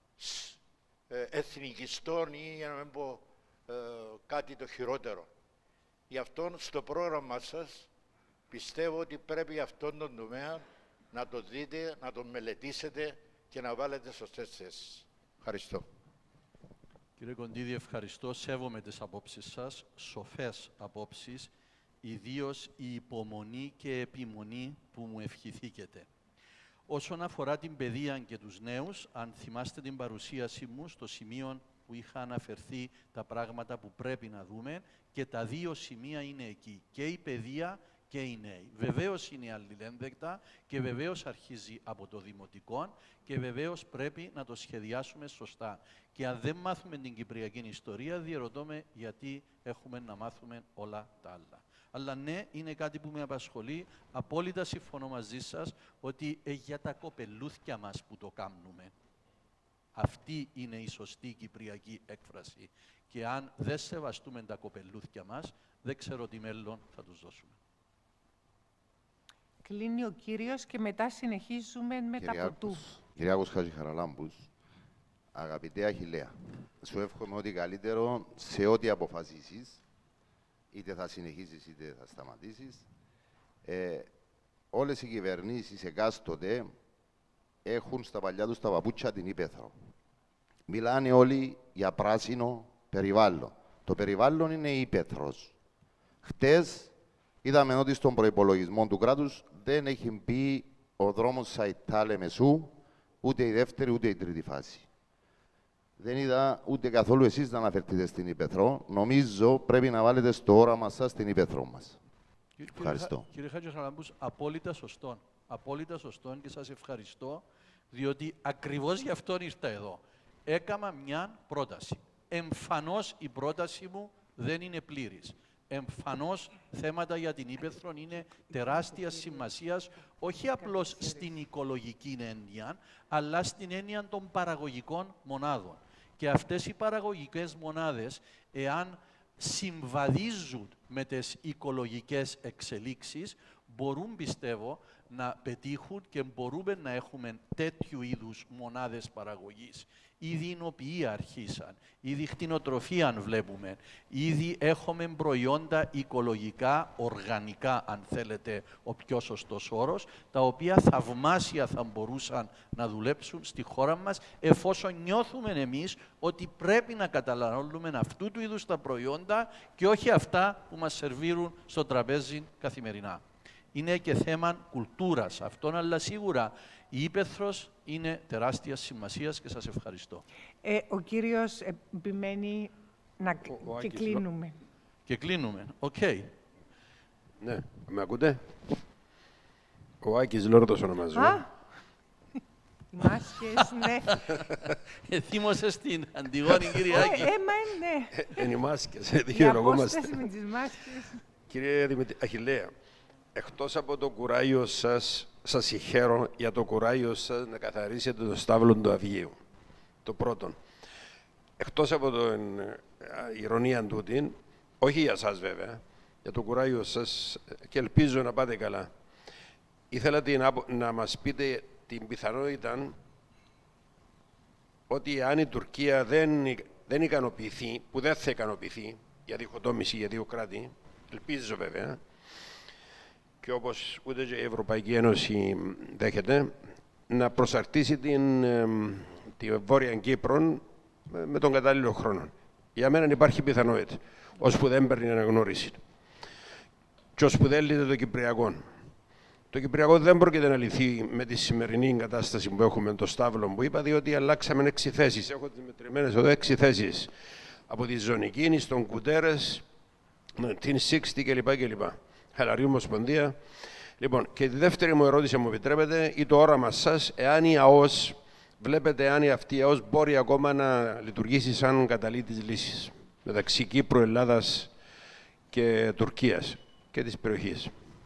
ε, εθνικιστών ή για να μην πω ε, κάτι το χειρότερο. Γι' αυτό στο πρόγραμμα σας πιστεύω ότι πρέπει αυτόν τον τομέα να το δείτε, να το μελετήσετε και να βάλετε σωστές θέσεις. Ευχαριστώ. Κύριε Κοντίδη, ευχαριστώ. Σέβομαι τις απόψεις σας, σοφές απόψεις, ιδίως η υπομονή και επιμονή που μου ευχηθήκετε. Όσον αφορά την παιδεία και τους νέους, αν θυμάστε την παρουσίαση μου στο σημείο που είχα αναφερθεί τα πράγματα που πρέπει να δούμε και τα δύο σημεία είναι εκεί, και η παιδεία και οι νέοι. Βεβαίως είναι αλληλένδεκτα και βεβαίως αρχίζει από το δημοτικό και βεβαίως πρέπει να το σχεδιάσουμε σωστά. Και αν δεν μάθουμε την κυπριακή ιστορία, διερωτώ με γιατί έχουμε να μάθουμε όλα τα άλλα. Αλλά ναι, είναι κάτι που με απασχολεί. Απόλυτα συμφωνώ μαζί σας ότι ε, για τα κοπελούθια μας που το κάνουμε. Αυτή είναι η σωστή κυπριακή έκφραση. Και αν δεν σεβαστούμε τα κοπελούθια μας, δεν ξέρω τι μέλλον θα τους δώσουμε. Κλείνει ο κύριος και μετά συνεχίζουμε με τα ποτού. Κυριάκος Χατζηχαραλάμπους, αγαπητέ Αχιλλέα, σου εύχομαι ό,τι καλύτερο σε ό,τι αποφασίσεις, είτε θα συνεχίσεις είτε θα σταματήσεις. Ε, όλες οι κυβερνήσεις εκάστοτε έχουν στα παλιά τους τα παπούτσια την ύπαιθρο. Μιλάνε όλοι για πράσινο περιβάλλον. Το περιβάλλον είναι η ύπαιθρος. Χτες είδαμε ότι στον προϋπολογισμό του κράτους δεν έχει μπει ο δρόμος Σαϊτάλε Μεσού, ούτε η δεύτερη ούτε η τρίτη φάση. Δεν είδα ούτε καθόλου εσείς να αναφερθείτε στην ύπαιθρο. Νομίζω πρέπει να βάλετε στο όραμα σας την ύπαιθρο μας. Κύριε, ευχαριστώ. Κύριε Χατζηχαραλάμπους, απόλυτα σωστό. Απόλυτα σωστό και σας ευχαριστώ, διότι ακριβώς γι' αυτόν ήρθα εδώ. Έκανα μια πρόταση. Εμφανώς η πρόταση μου δεν είναι πλήρης. Εμφανώς θέματα για την ύπαιθρο είναι τεράστια σημασίας, όχι απλώς στην οικολογική έννοια, αλλά στην έννοια των παραγωγικών μονάδων. Και αυτές οι παραγωγικές μονάδες, εάν συμβαδίζουν με τις οικολογικές εξελίξεις, μπορούν, πιστεύω, να πετύχουν και μπορούμε να έχουμε τέτοιου είδους μονάδες παραγωγής. Ήδη οι νοποιοί αρχίσαν, ήδη κτηνοτροφία βλέπουμε, ήδη έχουμε προϊόντα οικολογικά, οργανικά, αν θέλετε ο πιο σωστός όρος, τα οποία θαυμάσια θα μπορούσαν να δουλέψουν στη χώρα μας, εφόσον νιώθουμε εμείς ότι πρέπει να καταναλώνουμε αυτού του είδους τα προϊόντα και όχι αυτά που μας σερβίρουν στο τραπέζι καθημερινά. Είναι και θέμα κουλτούρας αυτόν, αλλά σίγουρα η ύπαιθρος είναι τεράστια σημασίας και σας ευχαριστώ. Ε, ο κύριος επιμένει να... Ο, ο και Άκης, κλείνουμε. Και κλείνουμε. Οκ. Okay. Ναι, με ακούτε? Ο Άκης Λόρδος ονομάζω. Α, οι μάσκες, ναι. Εθίμωσε στην Αντιγόνη, κύριε Άκη. Ε, μα ναι. Είναι οι μάσκες, Η απόσταση με τις μάσκες. Κύριε Αχιλλέα, εκτός από το κουράγιο σας, σας συγχαίρω για το κουράγιο σας να καθαρίσετε το στάβλο του Αυγίου. Το πρώτον. Εκτός από την ηρωνία τούτη, όχι για σας βέβαια, για το κουράγιο σας και ελπίζω να πάτε καλά. Ήθελα να, να μας πείτε την πιθανότητα ότι αν η Τουρκία δεν, δεν ικανοποιηθεί, που δεν θα ικανοποιηθεί για διχοτόμηση για δύο κράτη, ελπίζω βέβαια, και όπως ούτε και η Ευρωπαϊκή Ένωση δέχεται, να προσαρτήσει την, ε, τη Βόρεια Κύπρο με, με τον κατάλληλο χρόνο. Για μένα υπάρχει πιθανότητα, ώσπου δεν παίρνει αναγνώριση. Και ώσπου δεν λύεται το Κυπριακό. Το Κυπριακό δεν πρόκειται να λυθεί με τη σημερινή κατάσταση που έχουμε, το στάβλο που είπα, διότι αλλάξαμε έξι θέσεις. Έχω τις μετρημένες εδώ έξι θέσεις. Από τη Ζωνική, στον Κουτέρες, την εξήντα κλπ. κλπ. Χαλαρή Ομοσπονδία. Λοιπόν, και τη δεύτερη μου ερώτηση, μου επιτρέπετε, ή το όραμα σας, εάν η ΑΟΣ, βλέπετε εάν η αυτή η ΑΟΣ μπορεί ακόμα να λειτουργήσει σαν καταλήτης λύσης μεταξύ Κύπρου, Ελλάδας και Τουρκίας και της περιοχής.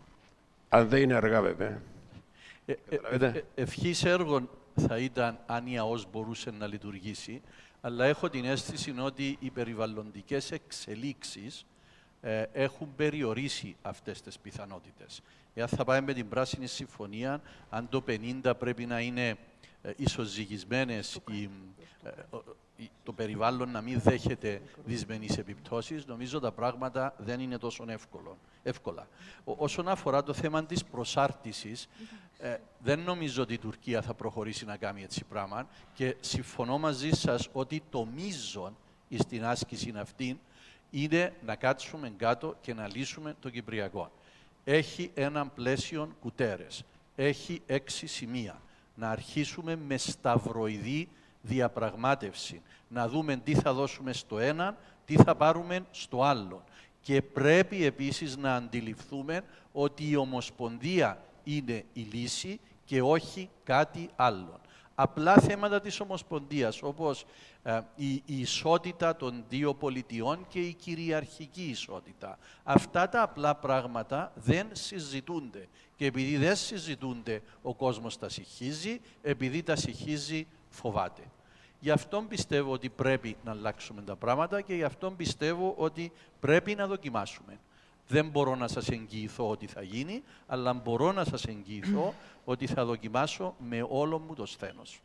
Αν δεν είναι αργά, βέβαια. Ε, ε, ε, ευχής έργων θα ήταν αν η ΑΟΣ μπορούσε να λειτουργήσει, αλλά έχω την αίσθηση ότι οι περιβαλλοντικές εξελίξεις ε, έχουν περιορίσει αυτές τις πιθανότητες. Εάν θα πάμε με την Πράσινη Συμφωνία, αν το πενήντα πρέπει να είναι ε, ισοζυγισμένες οι, ε, το περιβάλλον να μην δέχεται δυσμενείς επιπτώσεις, νομίζω τα πράγματα δεν είναι τόσο εύκολο, εύκολα. Ό, όσον αφορά το θέμα της προσάρτησης, ε, δεν νομίζω ότι η Τουρκία θα προχωρήσει να κάνει έτσι πράγμα και συμφωνώ μαζί σας ότι το μείζον στην άσκηση αυτή είναι να κάτσουμε κάτω και να λύσουμε το Κυπριακό. Έχει έναν πλαίσιο Κουτέρες, έχει έξι σημεία. Να αρχίσουμε με σταυροειδή διαπραγμάτευση. Να δούμε τι θα δώσουμε στο ένα, τι θα πάρουμε στο άλλο. Και πρέπει επίσης να αντιληφθούμε ότι η Ομοσπονδία είναι η λύση και όχι κάτι άλλο. Απλά θέματα της Ομοσπονδίας, όπως ε, η, η ισότητα των δύο πολιτιών και η κυριαρχική ισότητα. Αυτά τα απλά πράγματα δεν συζητούνται. Και επειδή δεν συζητούνται, ο κόσμος τα συγχύζει, επειδή τα συγχύζει, φοβάται. Γι' αυτό πιστεύω ότι πρέπει να αλλάξουμε τα πράγματα και γι' αυτό πιστεύω ότι πρέπει να δοκιμάσουμε. Δεν μπορώ να σας εγγυηθώ ότι θα γίνει, αλλά μπορώ να σας εγγυηθώ ότι θα δοκιμάσω με όλο μου το σθένος.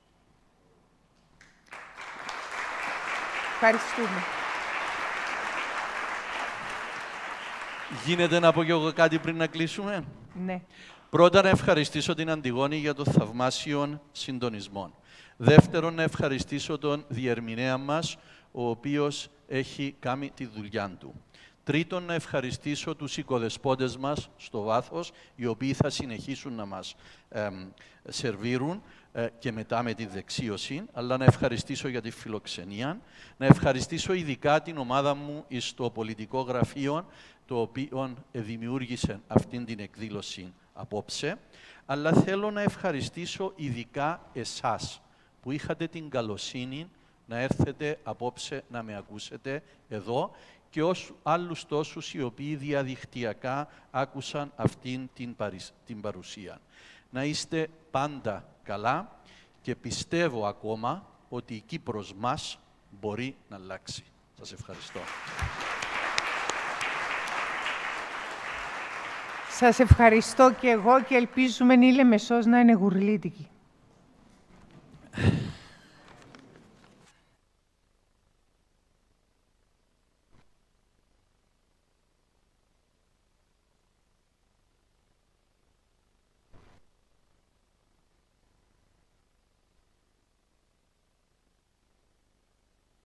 Ευχαριστούμε. Γίνεται να πω κι εγώ κάτι πριν να κλείσουμε? Ναι. Πρώτα, να ευχαριστήσω την Αντιγόνη για το θαυμάσιο συντονισμό. Δεύτερον, να ευχαριστήσω τον διερμηνέα μας, ο οποίος έχει κάνει τη δουλειά του. Τρίτον, να ευχαριστήσω τους οικοδεσπότες μας στο βάθος, οι οποίοι θα συνεχίσουν να μας ε, σερβίρουν ε, και μετά με τη δεξίωση, αλλά να ευχαριστήσω για τη φιλοξενία, να ευχαριστήσω ειδικά την ομάδα μου στο πολιτικό γραφείο, το οποίο δημιούργησε αυτήν την εκδήλωση απόψε, αλλά θέλω να ευχαριστήσω ειδικά εσάς, που είχατε την καλοσύνη να έρθετε απόψε να με ακούσετε εδώ και ως άλλους τόσους οι οποίοι διαδικτυακά άκουσαν αυτήν την, την παρουσία. Να είστε πάντα καλά και πιστεύω ακόμα ότι η Κύπρος μας μπορεί να αλλάξει. Σας ευχαριστώ. Σας ευχαριστώ και εγώ και ελπίζουμε η Λεμεσός να είναι γουρλίτικη.